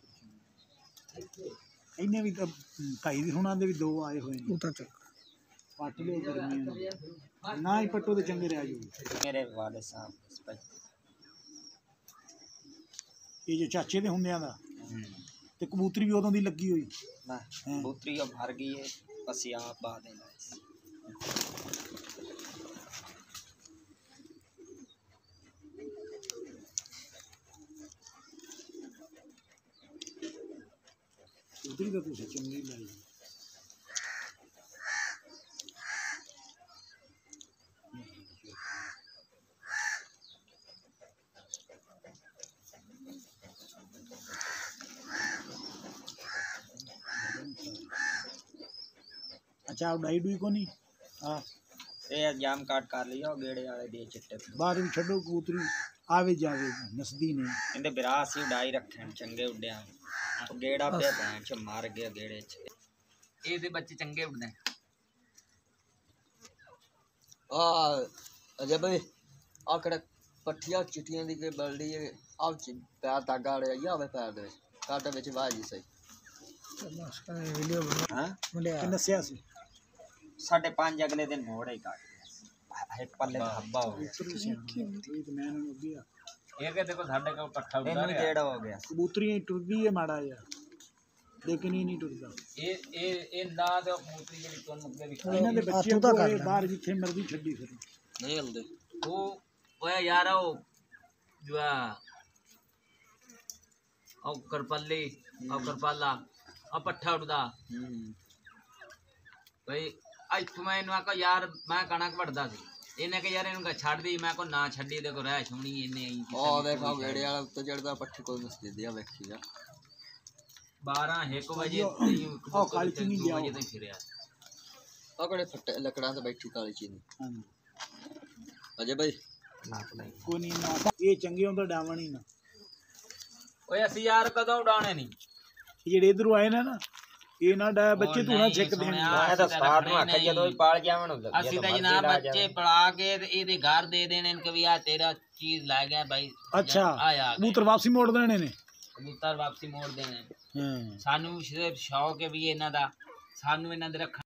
ਇਹਨੇ ਵੀ ਤਾਂ ਭਾਈ ਵੀ ਹੁਣਾਂ ਦੇ ਵੀ ਦੋ ਆਏ ਹੋਏ ਨੇ ਉਹ ਤਾਂ ਚੱਕ ਪੱਟ ਲਿਓ ਗਰਮੀਆਂ ਨੂੰ ਨਾ ਹੀ ਪੱਟੋ ਤੇ ਚੰਗੇ ਰਹਿ ਜਾਓ। ਮੇਰੇ ਵਾਲੇ ਸਾਹਿਬ ਇਹ ਜੋ ਚਾਚੇ ਦੇ ਹੁੰਦਿਆਂ ਦਾ ਤੇ ਕਬੂਤਰੀ ਵੀ ਉਦੋਂ ਦੀ ਲੱਗੀ ਹੋਈ ਨਾ ਕਬੂਤਰੀ ਉਹ ਮਰ ਗਈ ਹੈ ਅਸੀਂ ਆਪ ਪਾ ਦੇਣਾ ਕਬੂਤਰੀ ਤਾਂ ਤੁਸੀਂ ਚੰਗੀ ਲਾਈ। अच्छा उड़ाई डुई को नहीं हाँ ये जाम काट कर लिया गेड़े वाले दे चिट्टे बाहर भी छो कबूतरी आवे जावे नसदी ने इनके बिरा सी उड़ाई रखे चंगे उड़े तो गेड़ा पे भैन च मार गया गेड़े च ये दे बच्चे चंगे उड़ने आ अजय भाई आकड़े पट्टियां चिट्टियां दी के बल्डी आ पैर धागा अड़े या वे पैर दे काटे विच वाजी सही वीडियो हां कि नसिया सी साढ़े पांच अगले दिन मोड़ ही काट एक पल्ले दा हब्बा हो गया ठीक मैं न गया ये के देखो साढ़े का पट्ठा उड़ा है गेड़ा हो गया कबूतरी टुर गई है माड़ा यार लेकिन ये नहीं टुरदा ये ये ये ना तो कबूतरी जेडी तो मुक्के भी इन्हां दे बच्चे को बाहर जिथे मर्जी छड्डी फिर नहीं हलदे वो ओए यार ओ जो है औ करपल्ली औ करपाला आ पट्ठा उड़दा भाई आज तुम्हें इन्हें को यार मैं कणक बढ़दा सी इन्हें के यार इनको छड़ दी मैं को ना छड़ी देखो रह छोनी इन्हें ओ देखो गेड़े वाला तो चढ़दा पट्ठी कोई नस दे दिया देखी जा बारह एक बजे ओ काली चीनी दो बजे तक फिर यार आकड़े फट लकड़ा ते बैठी काली चीनी अजय भाई कोई नहीं ना ये चंगे होंदा डावण ही ना ओए असि यार कदों उड़ाने नहीं ਜਿਹੜੇ ਇਧਰੋਂ ਆਏ ਨੇ ਨਾ ਇਹ ਨਾ ਡਾ ਬੱਚੇ ਤੂੰ ਨਾ ਛਿੱਕ ਦੇਣ ਮੈਂ ਤਾਂ ਸਟਾਰਟ ਨੂੰ ਆਖਿਆ ਜਦੋਂ ਵੀ ਪਾਲ ਕੇ ਆਵਣ ਹੁੰਦਾ ਅਸੀਂ ਤਾਂ ਜਨਾਬ ਬੱਚੇ ਪੜਾ ਕੇ ਤੇ ਇਹਦੇ ਘਰ ਦੇ ਦੇਣੇ ਨੇ ਕਿ ਵੀ ਆ ਤੇਰਾ ਚੀਜ਼ ਲੈ ਗਿਆ ਭਾਈ ਅੱਛਾ ਕਬੂਤਰ ਵਾਪਸੀ ਮੋੜ ਦੇਣੇ ਨੇ ਕਬੂਤਰ ਵਾਪਸੀ ਮੋੜ ਦੇਣੇ ਹਾਂ ਸਾਨੂੰ ਸਿਰਫ ਸ਼ੌਕ ਹੈ ਵੀ ਇਹਨਾਂ ਦਾ ਸਾਨੂੰ ਇਹਨਾਂ ਦੇ ਰੱਖ